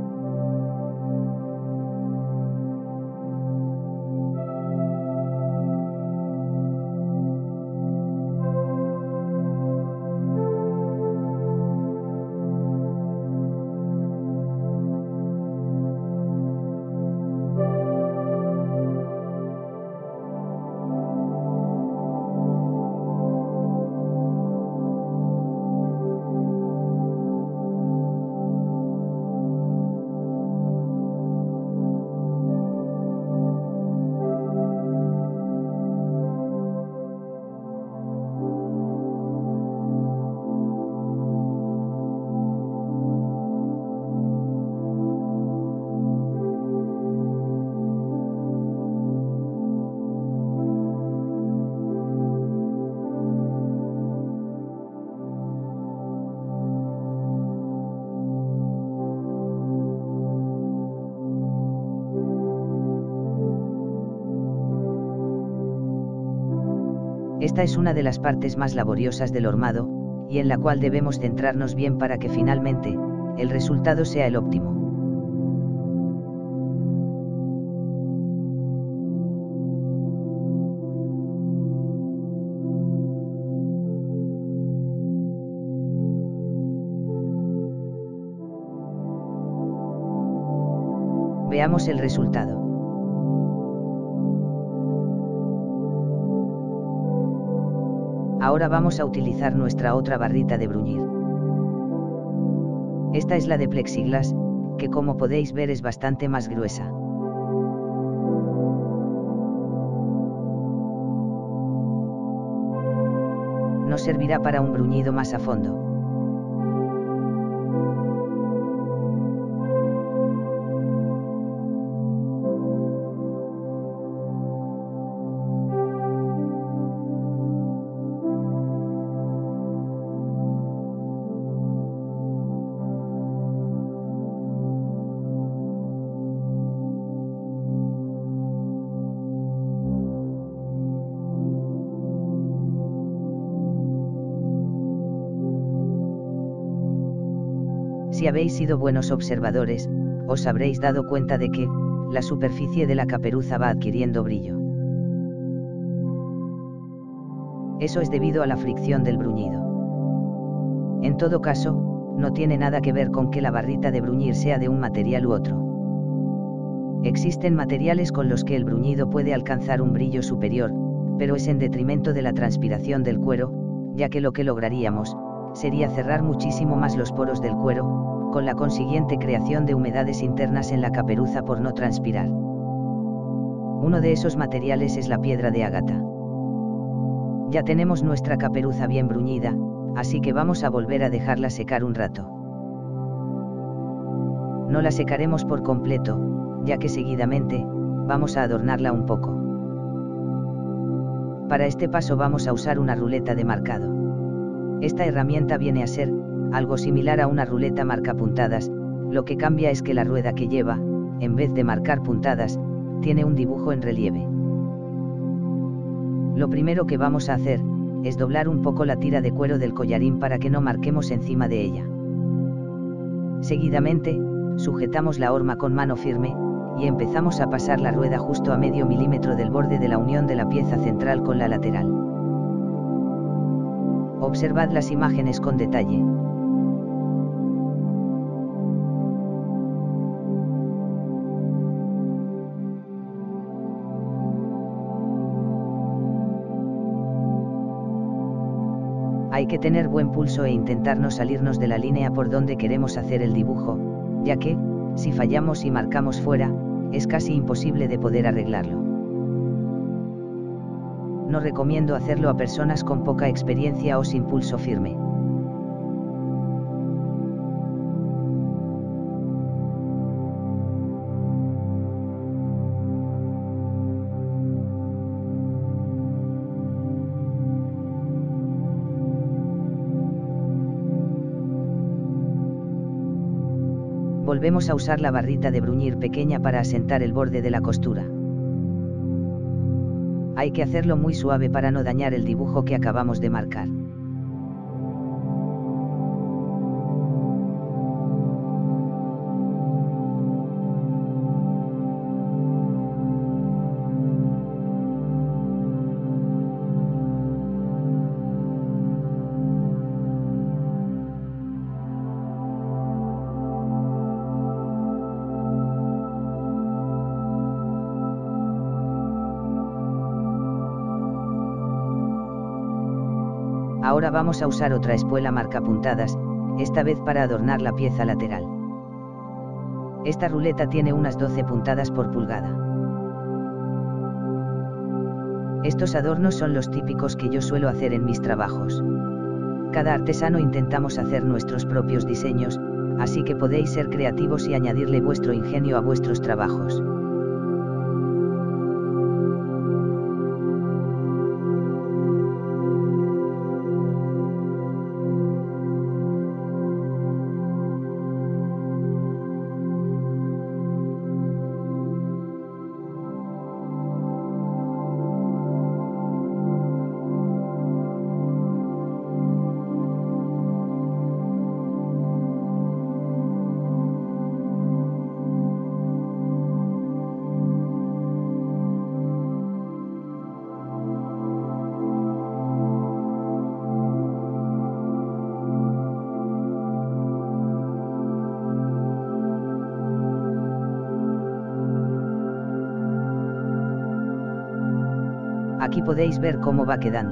B: Esta es una de las partes más laboriosas del hormado, y en la cual debemos centrarnos bien para que finalmente, el resultado sea el óptimo. Veamos el resultado. Ahora vamos a utilizar nuestra otra barrita de bruñir. Esta es la de plexiglas, que como podéis ver es bastante más gruesa. Nos servirá para un bruñido más a fondo. Si habéis sido buenos observadores, os habréis dado cuenta de que, la superficie de la caperuza va adquiriendo brillo. Eso es debido a la fricción del bruñido. En todo caso, no tiene nada que ver con que la barrita de bruñir sea de un material u otro. Existen materiales con los que el bruñido puede alcanzar un brillo superior, pero es en detrimento de la transpiración del cuero, ya que lo que lograríamos, sería cerrar muchísimo más los poros del cuero, con la consiguiente creación de humedades internas en la caperuza por no transpirar. Uno de esos materiales es la piedra de ágata. Ya tenemos nuestra caperuza bien bruñida, así que vamos a volver a dejarla secar un rato. No la secaremos por completo, ya que seguidamente, vamos a adornarla un poco. Para este paso vamos a usar una ruleta de marcado. Esta herramienta viene a ser, algo similar a una ruleta marcapuntadas, lo que cambia es que la rueda que lleva, en vez de marcar puntadas, tiene un dibujo en relieve. Lo primero que vamos a hacer, es doblar un poco la tira de cuero del collarín para que no marquemos encima de ella. Seguidamente, sujetamos la horma con mano firme, y empezamos a pasar la rueda justo a medio milímetro del borde de la unión de la pieza central con la lateral. Observad las imágenes con detalle. Hay que tener buen pulso e intentar no salirnos de la línea por donde queremos hacer el dibujo, ya que, si fallamos y marcamos fuera, es casi imposible de poder arreglarlo. No recomiendo hacerlo a personas con poca experiencia o sin pulso firme. Volvemos a usar la barrita de bruñir pequeña para asentar el borde de la costura. Hay que hacerlo muy suave para no dañar el dibujo que acabamos de marcar. Ahora vamos a usar otra espuela marcapuntadas, esta vez para adornar la pieza lateral. Esta ruleta tiene unas 12 puntadas por pulgada. Estos adornos son los típicos que yo suelo hacer en mis trabajos. Cada artesano intentamos hacer nuestros propios diseños, así que podéis ser creativos y añadirle vuestro ingenio a vuestros trabajos. Aquí podéis ver cómo va quedando.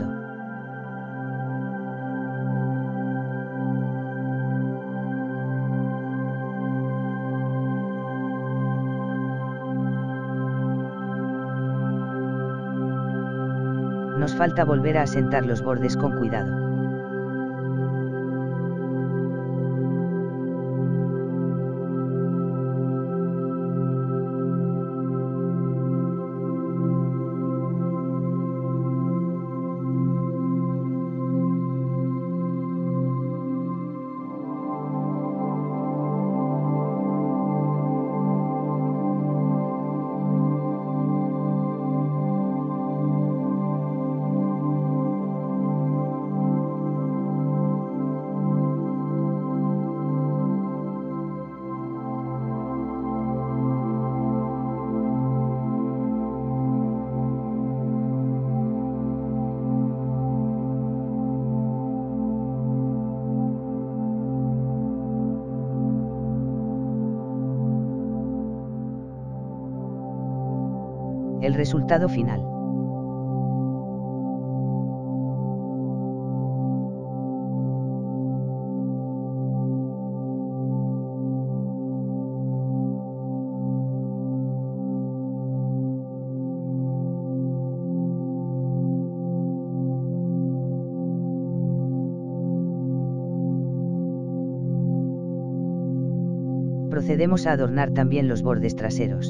B: Nos falta volver a asentar los bordes con cuidado. resultado final. Procedemos a adornar también los bordes traseros.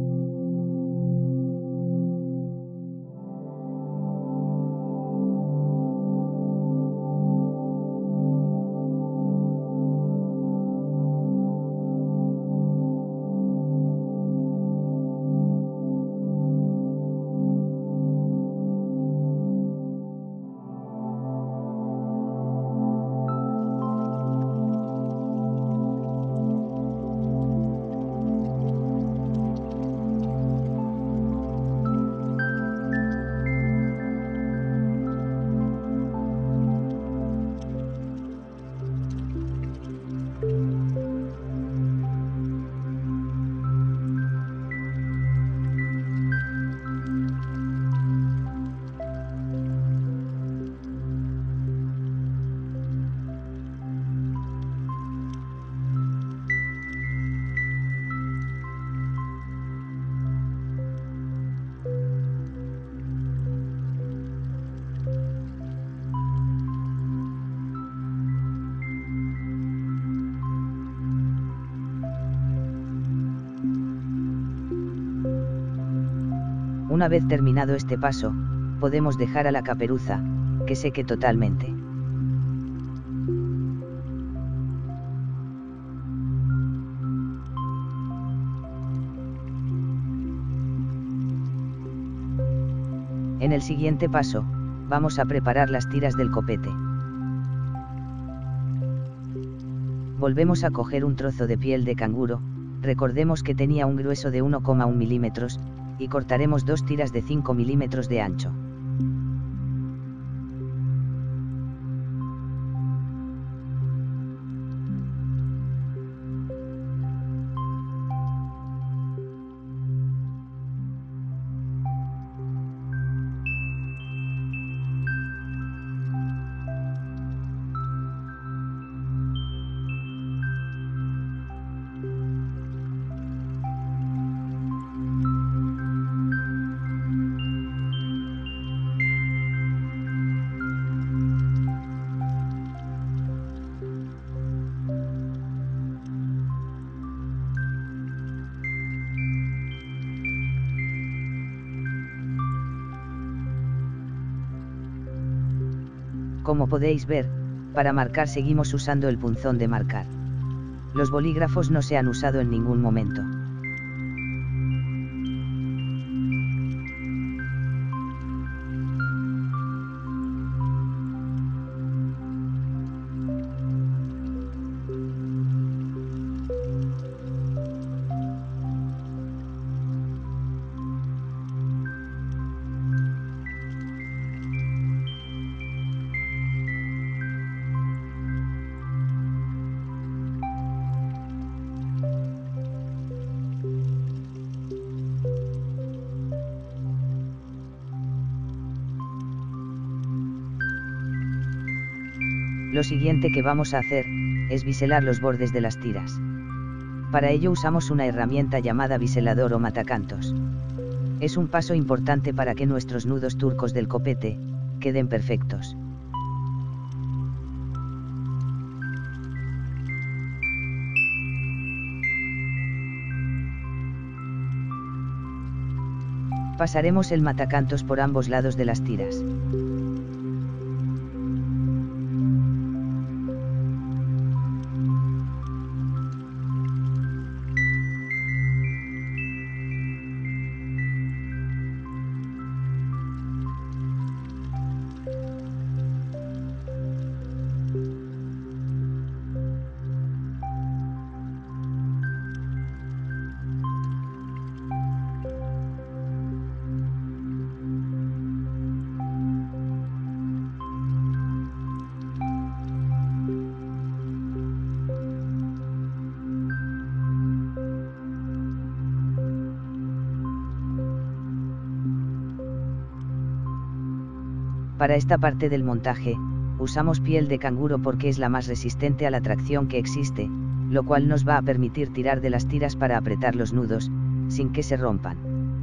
B: Una vez terminado este paso, podemos dejar a la caperuza, que seque totalmente. En el siguiente paso, vamos a preparar las tiras del copete. Volvemos a coger un trozo de piel de canguro, recordemos que tenía un grueso de 1,1 milímetros, y cortaremos 2 tiras de 5 milímetros de ancho. Como podéis ver, para marcar seguimos usando el punzón de marcar. Los bolígrafos no se han usado en ningún momento. Lo siguiente que vamos a hacer, es biselar los bordes de las tiras. Para ello usamos una herramienta llamada biselador o matacantos. Es un paso importante para que nuestros nudos turcos del copete, queden perfectos. Pasaremos el matacantos por ambos lados de las tiras. Para esta parte del montaje, usamos piel de canguro porque es la más resistente a la tracción que existe, lo cual nos va a permitir tirar de las tiras para apretar los nudos, sin que se rompan.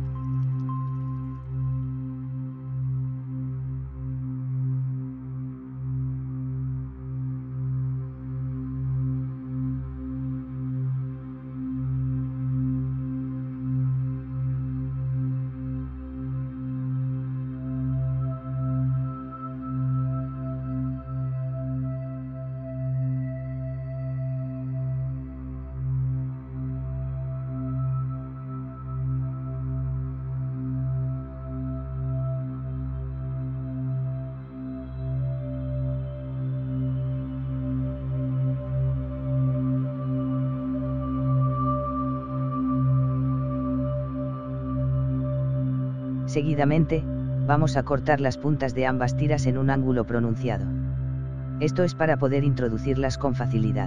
B: Seguidamente, vamos a cortar las puntas de ambas tiras en un ángulo pronunciado. Esto es para poder introducirlas con facilidad.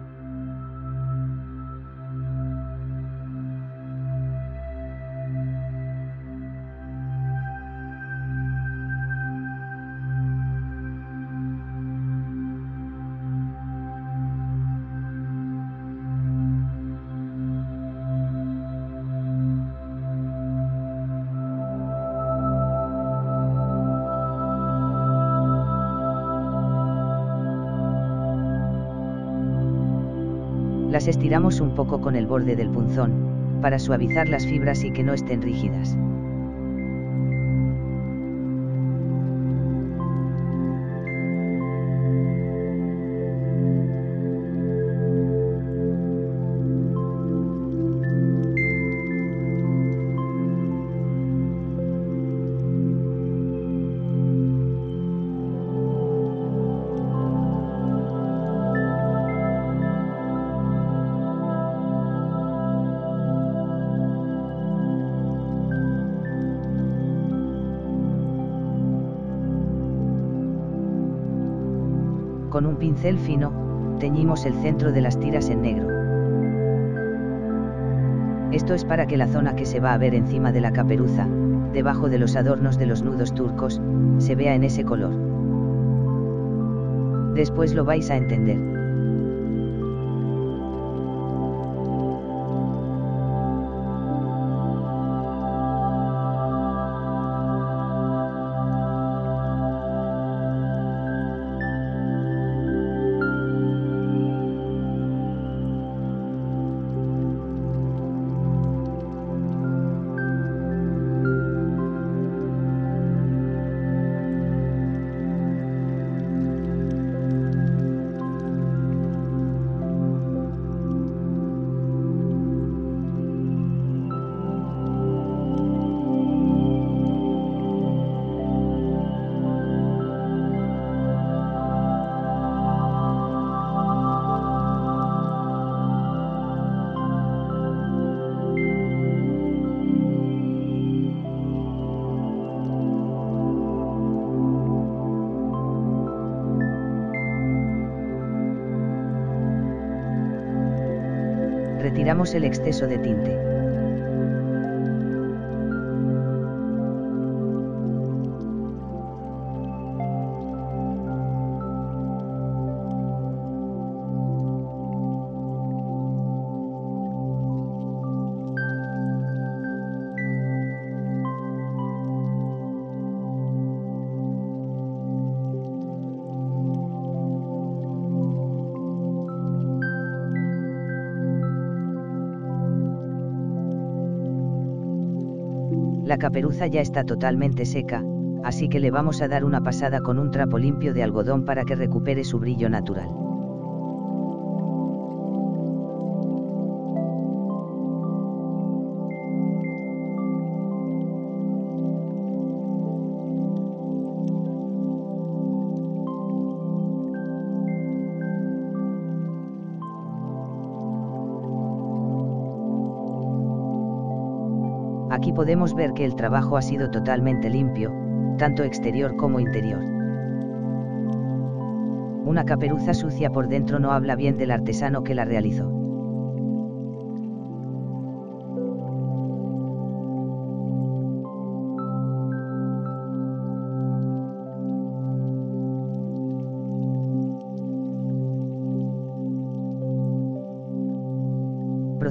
B: Las estiramos un poco con el borde del punzón, para suavizar las fibras y que no estén rígidas. Con un pincel fino, teñimos el centro de las tiras en negro. Esto es para que la zona que se va a ver encima de la caperuza, debajo de los adornos de los nudos turcos, se vea en ese color. Después lo vais a entender. Retiramos el exceso de tinte. La caperuza ya está totalmente seca, así que le vamos a dar una pasada con un trapo limpio de algodón para que recupere su brillo natural. Aquí podemos ver que el trabajo ha sido totalmente limpio, tanto exterior como interior. Una caperuza sucia por dentro no habla bien del artesano que la realizó.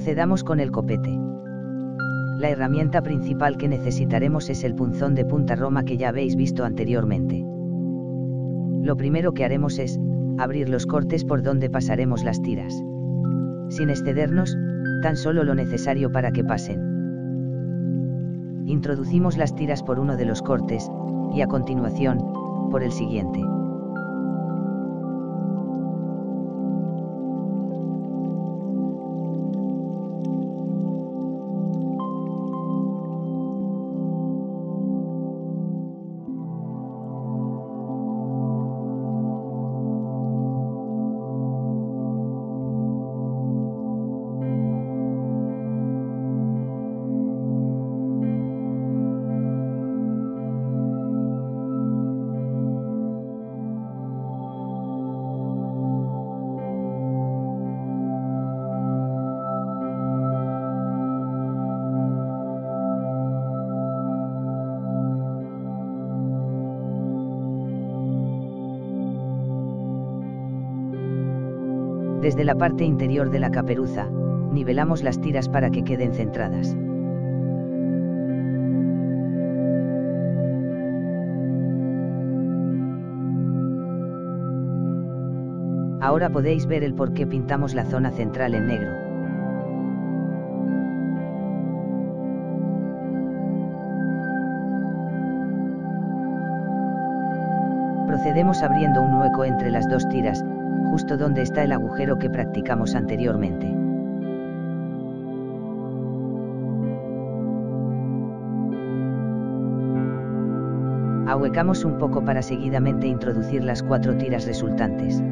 B: Procedamos con el copete. La herramienta principal que necesitaremos es el punzón de punta roma que ya habéis visto anteriormente. Lo primero que haremos es abrir los cortes por donde pasaremos las tiras. Sin excedernos, tan solo lo necesario para que pasen. Introducimos las tiras por uno de los cortes, y a continuación, por el siguiente. Desde la parte interior de la caperuza, nivelamos las tiras para que queden centradas. Ahora podéis ver el por qué pintamos la zona central en negro. Procedemos abriendo un hueco entre las dos tiras, justo donde está el agujero que practicamos anteriormente. Ahuecamos un poco para seguidamente introducir las 4 tiras resultantes.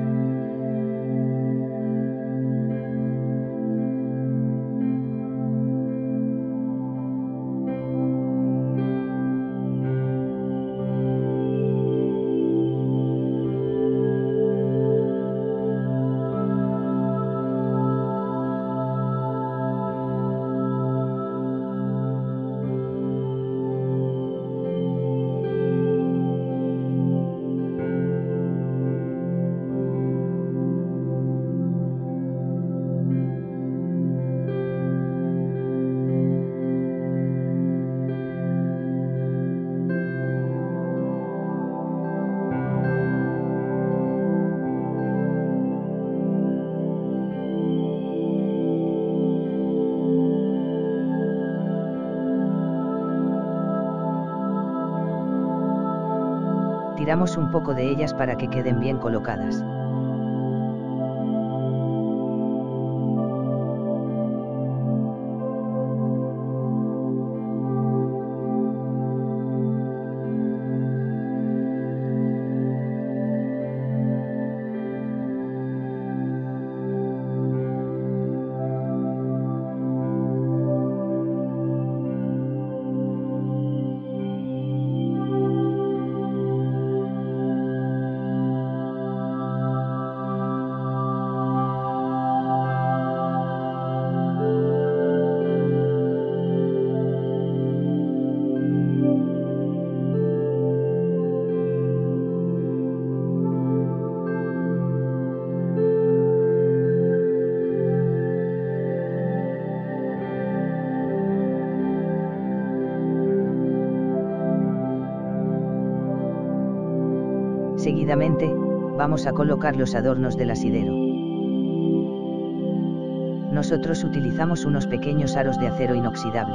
B: Tiramos un poco de ellas para que queden bien colocadas. Seguidamente, vamos a colocar los adornos del asidero. Nosotros utilizamos unos pequeños aros de acero inoxidable.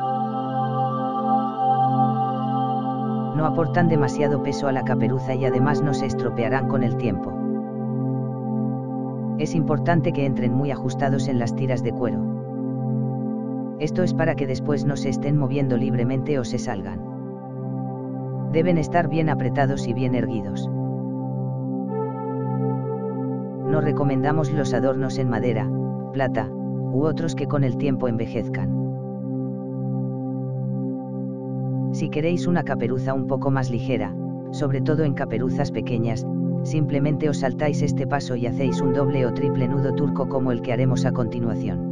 B: No aportan demasiado peso a la caperuza y además no se estropearán con el tiempo. Es importante que entren muy ajustados en las tiras de cuero. Esto es para que después no se estén moviendo libremente o se salgan. Deben estar bien apretados y bien erguidos. No recomendamos los adornos en madera, plata, u otros que con el tiempo envejezcan. Si queréis una caperuza un poco más ligera, sobre todo en caperuzas pequeñas, simplemente os saltáis este paso y hacéis un doble o triple nudo turco como el que haremos a continuación.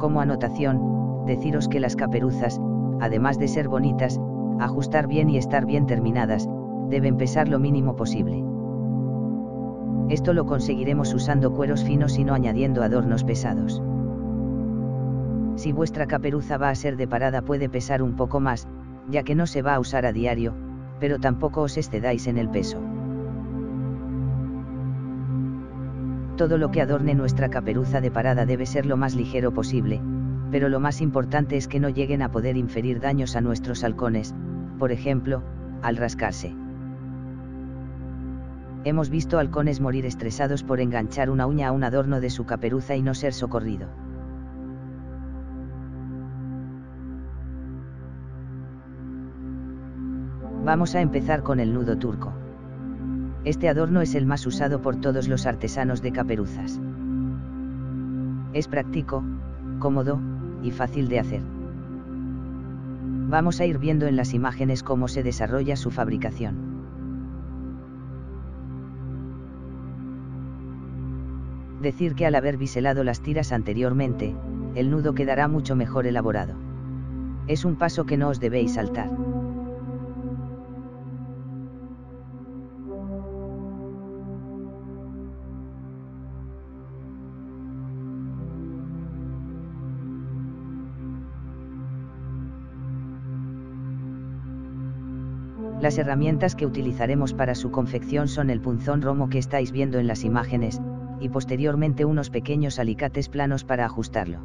B: Como anotación, deciros que las caperuzas, además de ser bonitas, ajustar bien y estar bien terminadas, deben pesar lo mínimo posible. Esto lo conseguiremos usando cueros finos y no añadiendo adornos pesados. Si vuestra caperuza va a ser de parada puede pesar un poco más, ya que no se va a usar a diario, pero tampoco os excedáis en el peso. Todo lo que adorne nuestra caperuza de parada debe ser lo más ligero posible, pero lo más importante es que no lleguen a poder inferir daños a nuestros halcones, por ejemplo, al rascarse. Hemos visto halcones morir estresados por enganchar una uña a un adorno de su caperuza y no ser socorrido. Vamos a empezar con el nudo turco. Este adorno es el más usado por todos los artesanos de caperuzas. Es práctico, cómodo, y fácil de hacer. Vamos a ir viendo en las imágenes cómo se desarrolla su fabricación. Decir que al haber biselado las tiras anteriormente, el nudo quedará mucho mejor elaborado. Es un paso que no os debéis saltar. Las herramientas que utilizaremos para su confección son el punzón romo que estáis viendo en las imágenes, y posteriormente unos pequeños alicates planos para ajustarlo.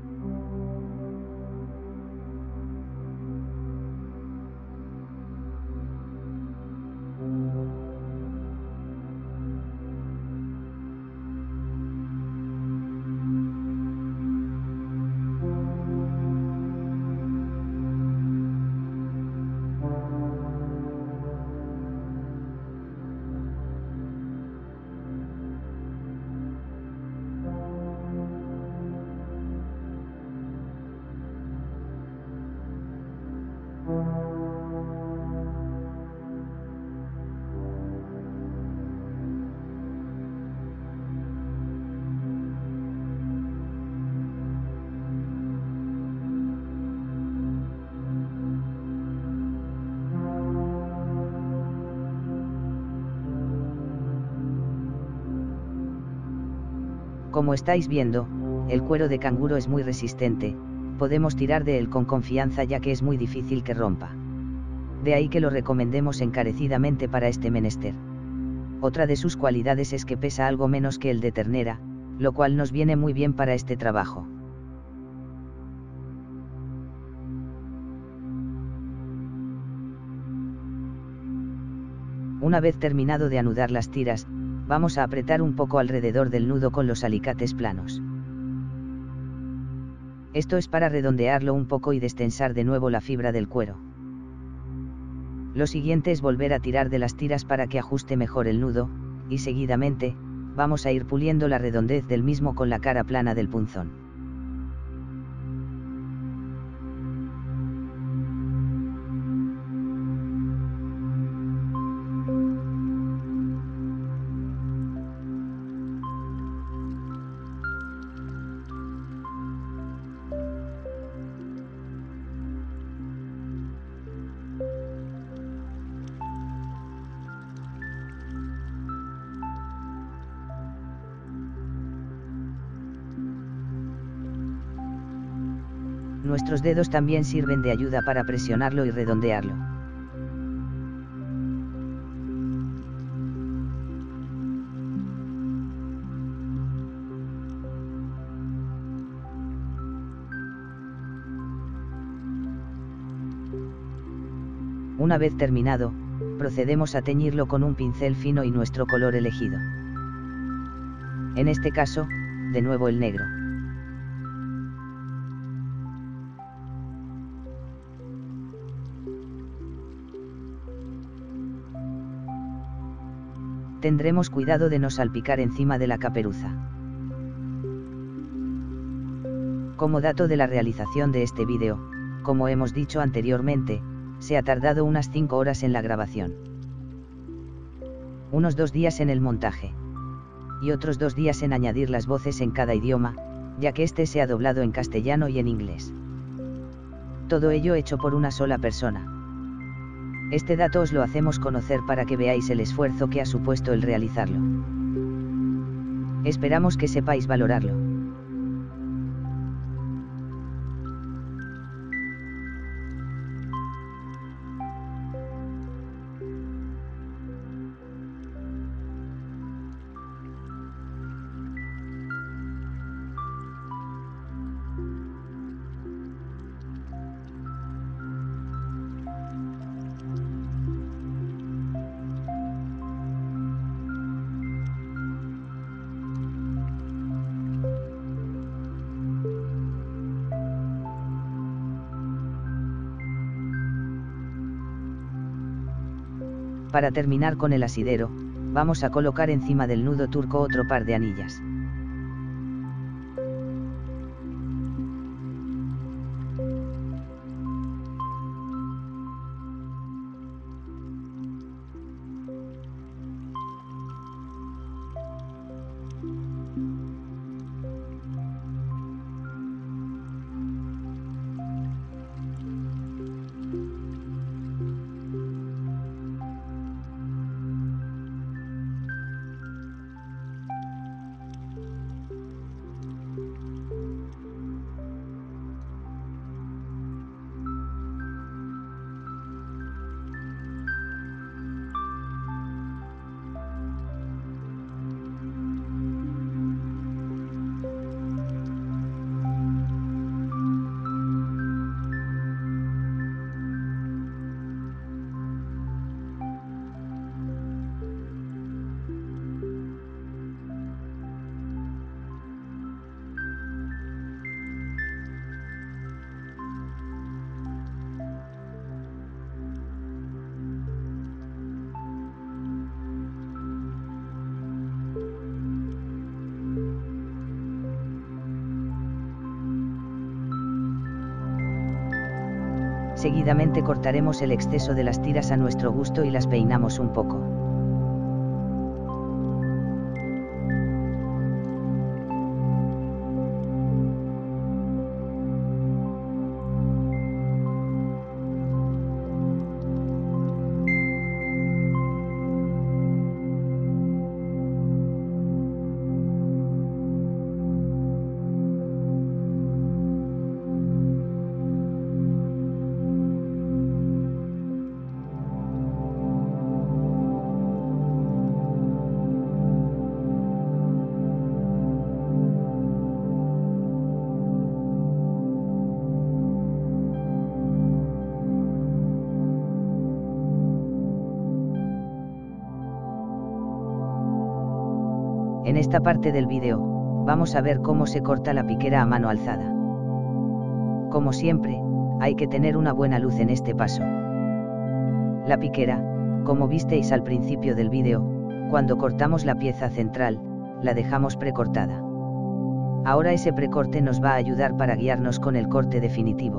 B: Como estáis viendo, el cuero de canguro es muy resistente, podemos tirar de él con confianza ya que es muy difícil que rompa. De ahí que lo recomendemos encarecidamente para este menester. Otra de sus cualidades es que pesa algo menos que el de ternera, lo cual nos viene muy bien para este trabajo. Una vez terminado de anudar las tiras, vamos a apretar un poco alrededor del nudo con los alicates planos. Esto es para redondearlo un poco y destensar de nuevo la fibra del cuero. Lo siguiente es volver a tirar de las tiras para que ajuste mejor el nudo, y seguidamente, vamos a ir puliendo la redondez del mismo con la cara plana del punzón. Nuestros dedos también sirven de ayuda para presionarlo y redondearlo. Una vez terminado, procedemos a teñirlo con un pincel fino y nuestro color elegido. En este caso, de nuevo el negro. Tendremos cuidado de no salpicar encima de la caperuza. Como dato de la realización de este vídeo, como hemos dicho anteriormente, se ha tardado unas 5 horas en la grabación. Unos 2 días en el montaje. Y otros 2 días en añadir las voces en cada idioma, ya que este se ha doblado en castellano y en inglés. Todo ello hecho por una sola persona. Este dato os lo hacemos conocer para que veáis el esfuerzo que ha supuesto el realizarlo. Esperamos que sepáis valorarlo. Para terminar con el asidero, vamos a colocar encima del nudo turco otro par de anillas. Seguidamente cortaremos el exceso de las tiras a nuestro gusto y las peinamos un poco. En esta parte del vídeo, vamos a ver cómo se corta la piquera a mano alzada. Como siempre, hay que tener una buena luz en este paso. La piquera, como visteis al principio del vídeo, cuando cortamos la pieza central, la dejamos precortada. Ahora ese precorte nos va a ayudar para guiarnos con el corte definitivo.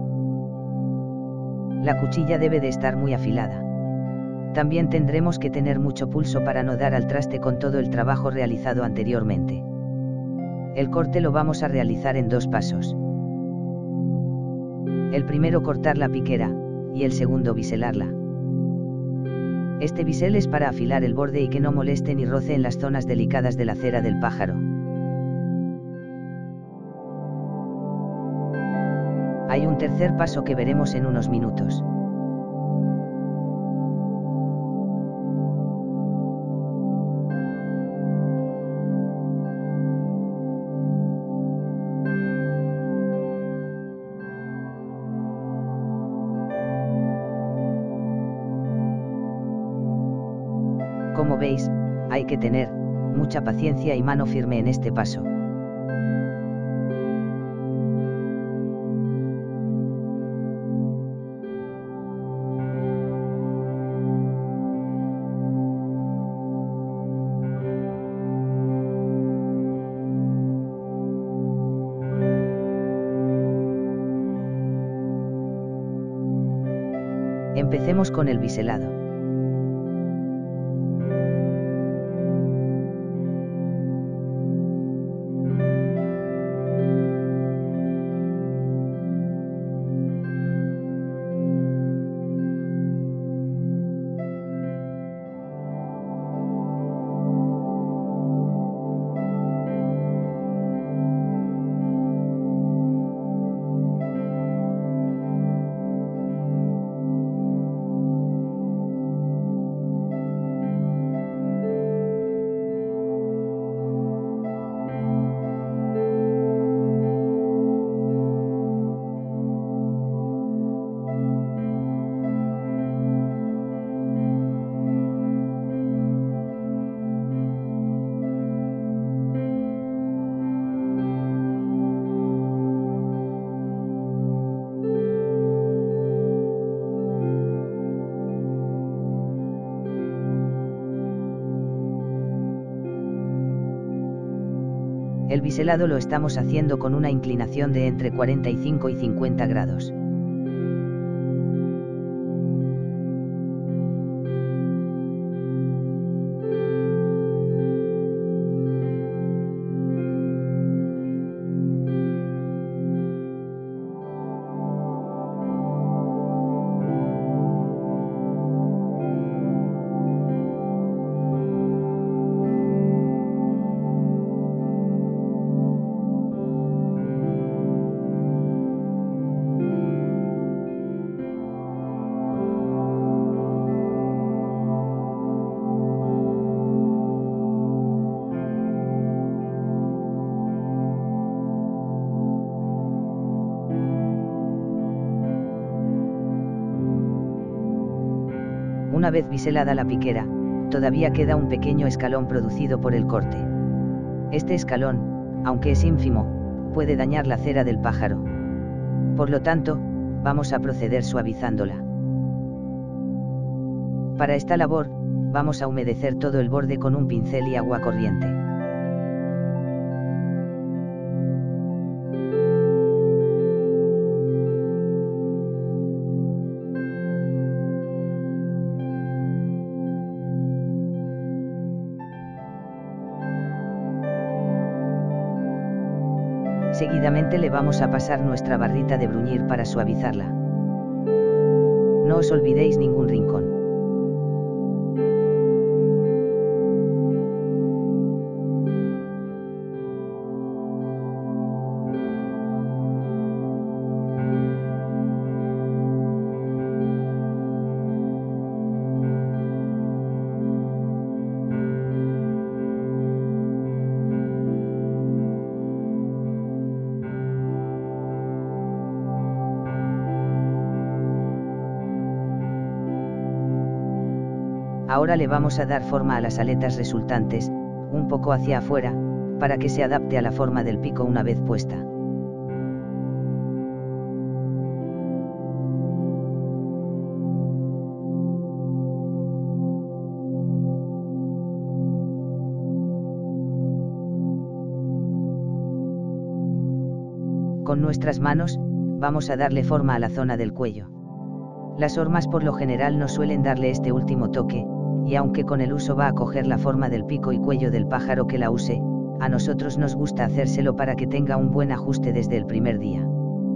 B: La cuchilla debe de estar muy afilada. También tendremos que tener mucho pulso para no dar al traste con todo el trabajo realizado anteriormente. El corte lo vamos a realizar en dos pasos. El primero cortar la piquera, y el segundo biselarla. Este bisel es para afilar el borde y que no moleste ni roce en las zonas delicadas de la cera del pájaro. Hay un tercer paso que veremos en unos minutos. Como veis, hay que tener mucha paciencia y mano firme en este paso. Empecemos con el biselado. El biselado lo estamos haciendo con una inclinación de entre 45 y 50 grados. Una vez biselada la piquera, todavía queda un pequeño escalón producido por el corte. Este escalón, aunque es ínfimo, puede dañar la cera del pájaro. Por lo tanto, vamos a proceder suavizándola. Para esta labor, vamos a humedecer todo el borde con un pincel y agua corriente. Seguidamente le vamos a pasar nuestra barrita de bruñir para suavizarla. No os olvidéis ningún rincón. Ahora le vamos a dar forma a las aletas resultantes, un poco hacia afuera, para que se adapte a la forma del pico una vez puesta. Con nuestras manos, vamos a darle forma a la zona del cuello. Las hormas por lo general no suelen darle este último toque, y aunque con el uso va a coger la forma del pico y cuello del pájaro que la use, a nosotros nos gusta hacérselo para que tenga un buen ajuste desde el primer día.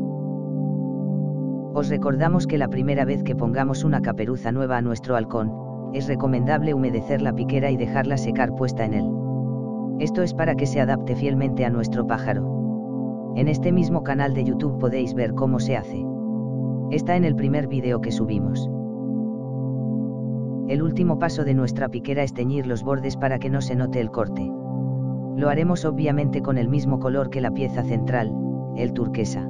B: Os recordamos que la primera vez que pongamos una caperuza nueva a nuestro halcón, es recomendable humedecer la piquera y dejarla secar puesta en él. Esto es para que se adapte fielmente a nuestro pájaro. En este mismo canal de YouTube podéis ver cómo se hace. Está en el primer vídeo que subimos. El último paso de nuestra piquera es teñir los bordes para que no se note el corte. Lo haremos obviamente con el mismo color que la pieza central, el turquesa.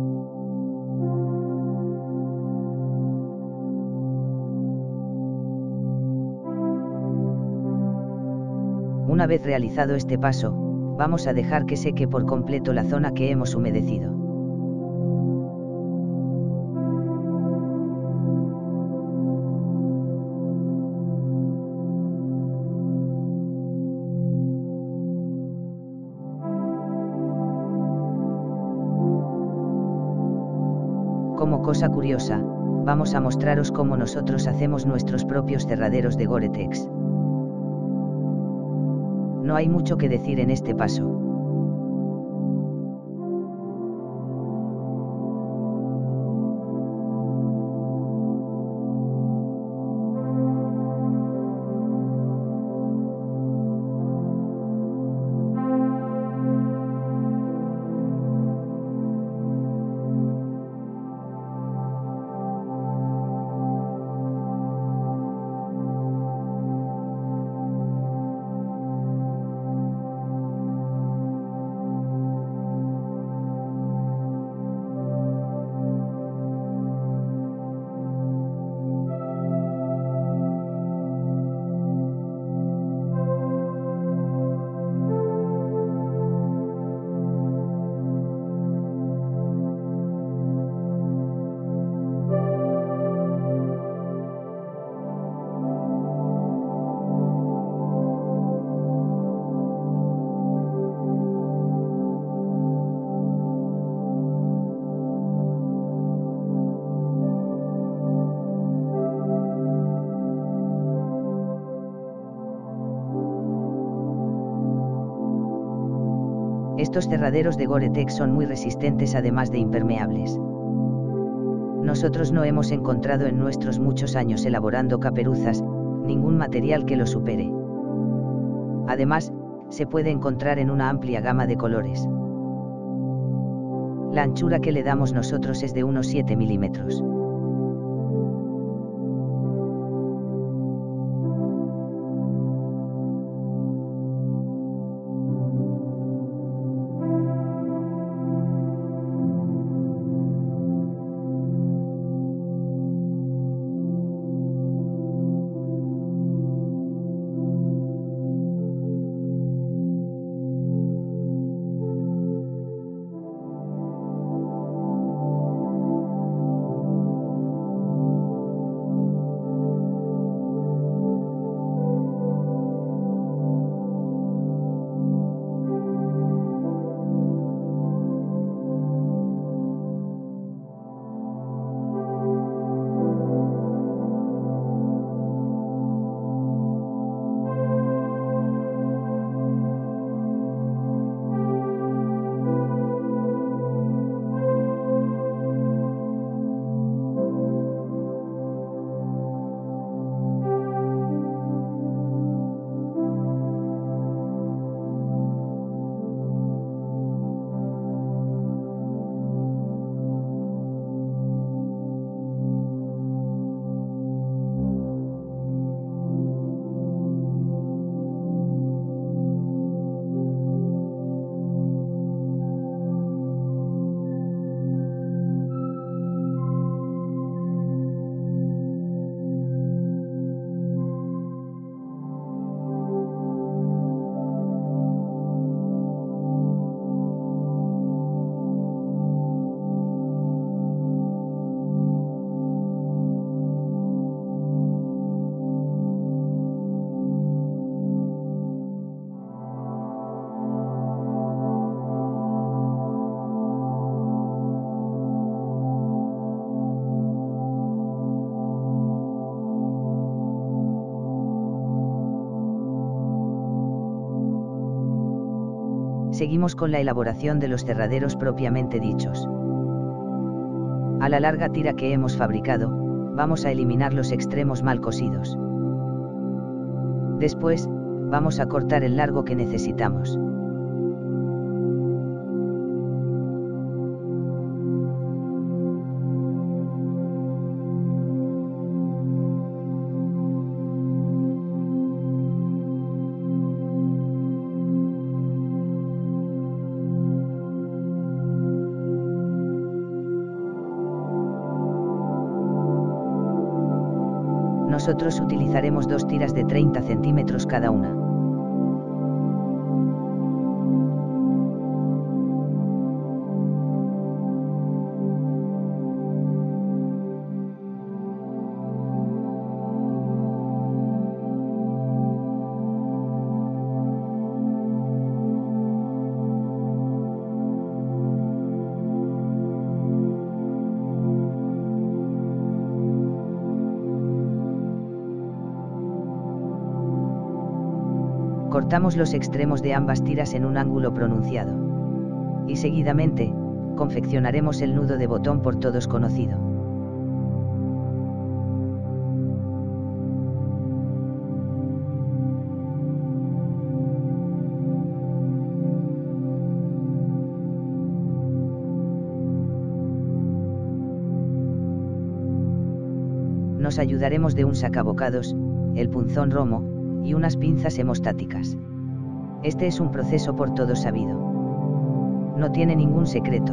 B: Una vez realizado este paso, vamos a dejar que seque por completo la zona que hemos humedecido. Como cosa curiosa, vamos a mostraros cómo nosotros hacemos nuestros propios cerraderos de Gore-Tex. No hay mucho que decir en este paso. Estos cerraderos de Gore-Tex son muy resistentes además de impermeables. Nosotros no hemos encontrado en nuestros muchos años elaborando caperuzas, ningún material que lo supere. Además, se puede encontrar en una amplia gama de colores. La anchura que le damos nosotros es de unos 7 milímetros. Seguimos con la elaboración de los cerraderos propiamente dichos. A la larga tira que hemos fabricado, vamos a eliminar los extremos mal cosidos. Después, vamos a cortar el largo que necesitamos. Nosotros utilizaremos 2 tiras de 30 centímetros cada una. Cortamos los extremos de ambas tiras en un ángulo pronunciado. Y seguidamente, confeccionaremos el nudo de botón por todos conocido. Nos ayudaremos de un sacabocados, el punzón romo, y unas pinzas hemostáticas. Este es un proceso por todos sabido. No tiene ningún secreto.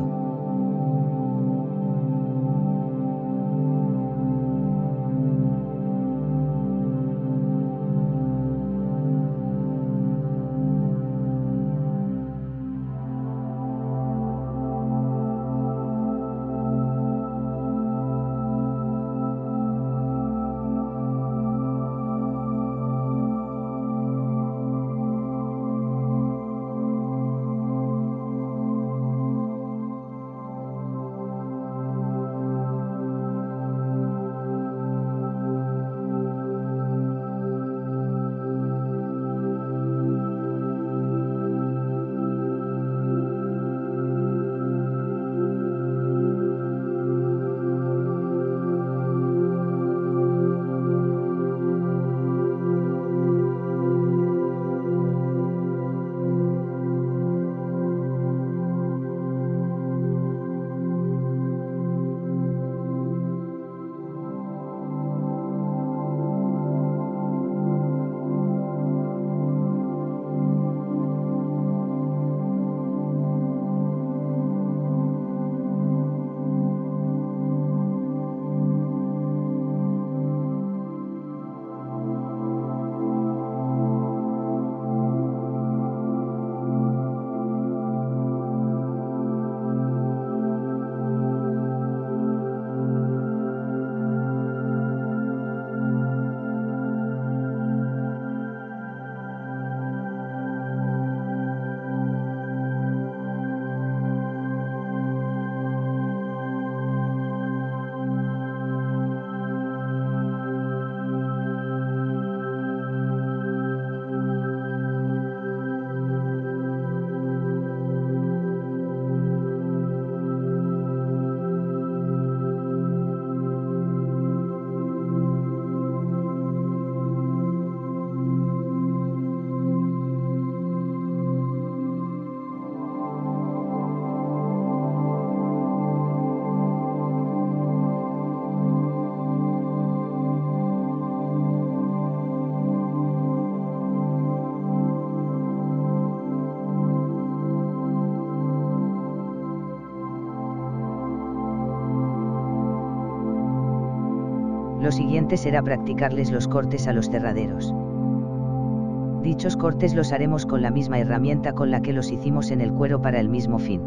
B: Lo siguiente será practicarles los cortes a los cerraderos. Dichos cortes los haremos con la misma herramienta con la que los hicimos en el cuero para el mismo fin.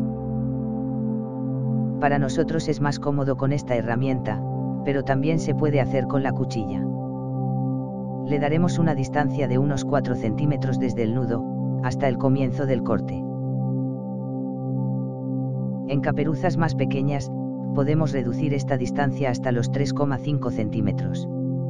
B: Para nosotros es más cómodo con esta herramienta, pero también se puede hacer con la cuchilla. Le daremos una distancia de unos 4 centímetros desde el nudo, hasta el comienzo del corte. En caperuzas más pequeñas, podemos reducir esta distancia hasta los 3,5 centímetros.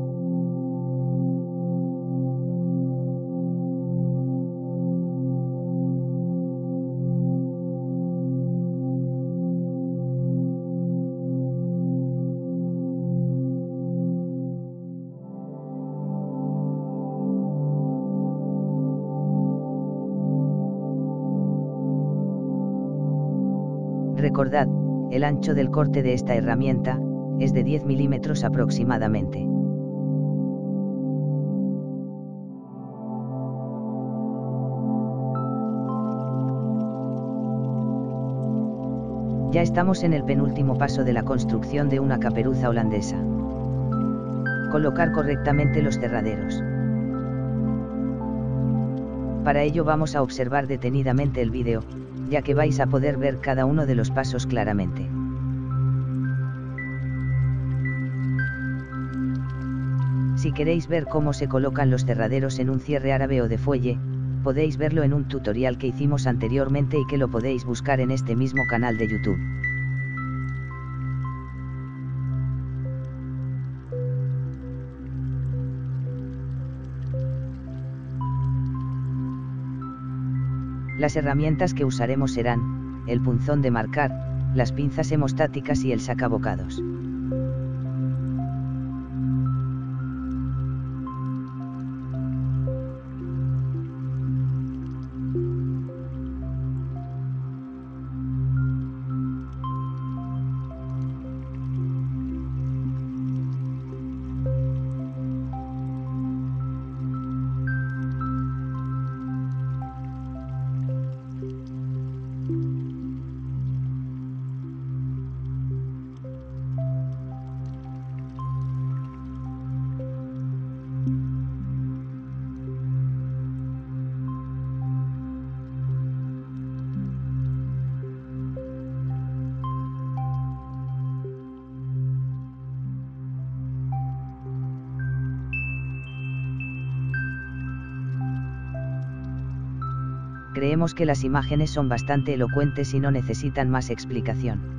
B: Recordad, el ancho del corte de esta herramienta es de 10 milímetros aproximadamente. Ya estamos en el penúltimo paso de la construcción de una caperuza holandesa. Colocar correctamente los cerraderos. Para ello vamos a observar detenidamente el vídeo, ya que vais a poder ver cada uno de los pasos claramente. Si queréis ver cómo se colocan los cerraderos en un cierre árabe o de fuelle, podéis verlo en un tutorial que hicimos anteriormente y que lo podéis buscar en este mismo canal de YouTube. Las herramientas que usaremos serán el punzón de marcar, las pinzas hemostáticas y el sacabocados. Creemos que las imágenes son bastante elocuentes y no necesitan más explicación.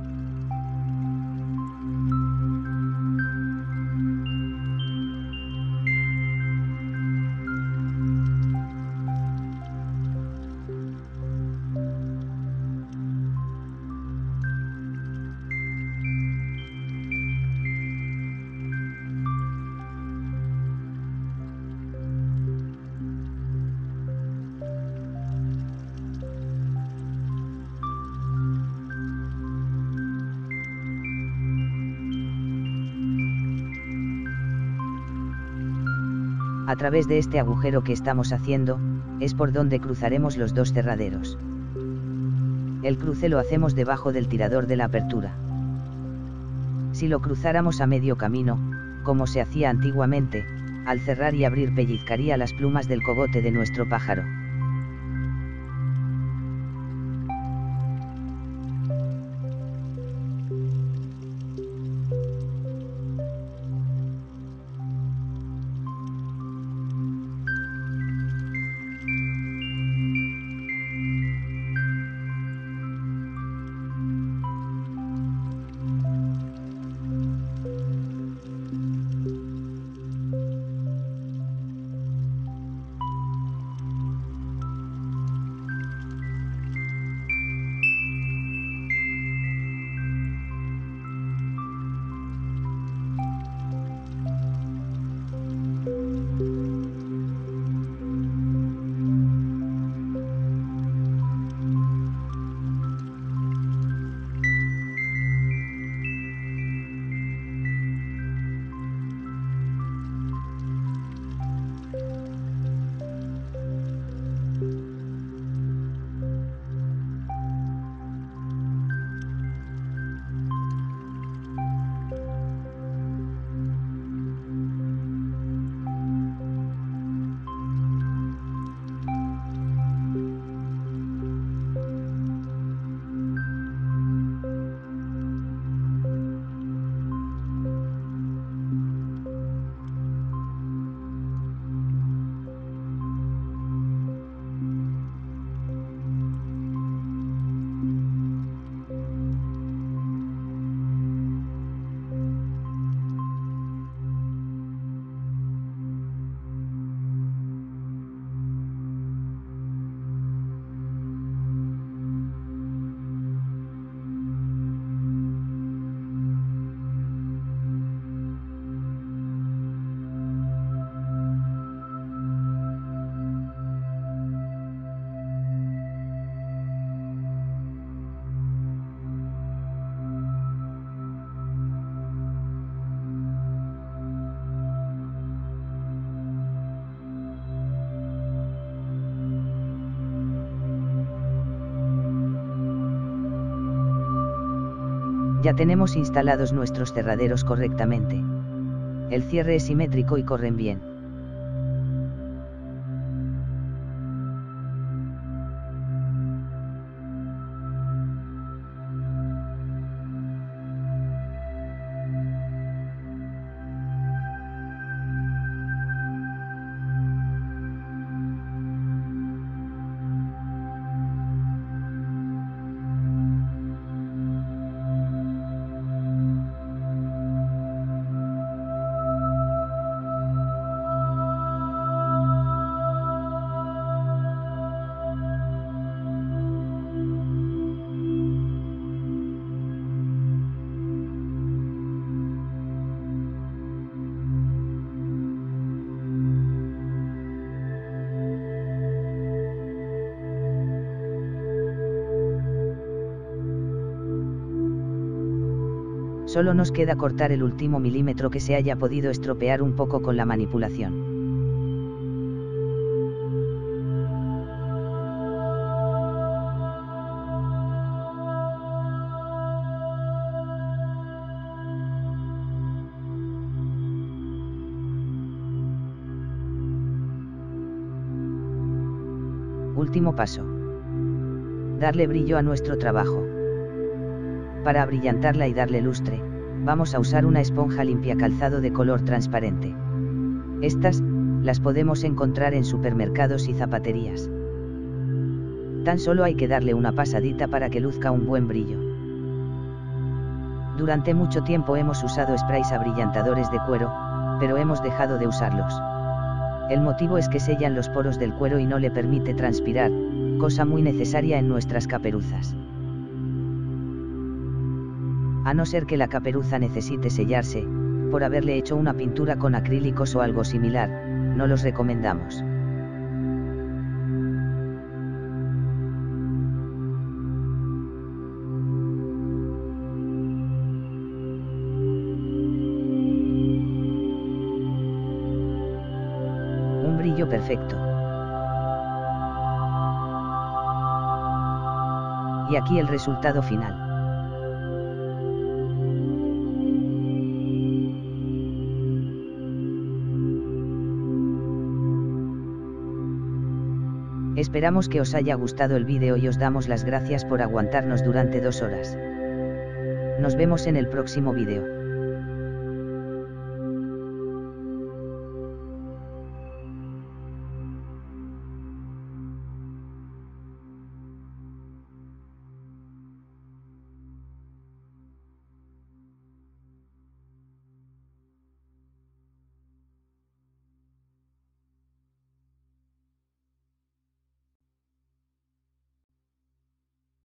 B: A través de este agujero que estamos haciendo, es por donde cruzaremos los dos cerraderos. El cruce lo hacemos debajo del tirador de la apertura. Si lo cruzáramos a medio camino, como se hacía antiguamente, al cerrar y abrir pellizcaría las plumas del cogote de nuestro pájaro. Ya tenemos instalados nuestros cerraderos correctamente. El cierre es simétrico y corren bien. Solo nos queda cortar el último milímetro que se haya podido estropear un poco con la manipulación. Último paso. Darle brillo a nuestro trabajo. Para abrillantarla y darle lustre, vamos a usar una esponja limpia calzado de color transparente. Estas, las podemos encontrar en supermercados y zapaterías. Tan solo hay que darle una pasadita para que luzca un buen brillo. Durante mucho tiempo hemos usado sprays abrillantadores de cuero, pero hemos dejado de usarlos. El motivo es que sellan los poros del cuero y no le permite transpirar, cosa muy necesaria en nuestras caperuzas. A no ser que la caperuza necesite sellarse, por haberle hecho una pintura con acrílicos o algo similar, no los recomendamos. Un brillo perfecto. Y aquí el resultado final. Esperamos que os haya gustado el vídeo y os damos las gracias por aguantarnos durante 2 horas. Nos vemos en el próximo vídeo.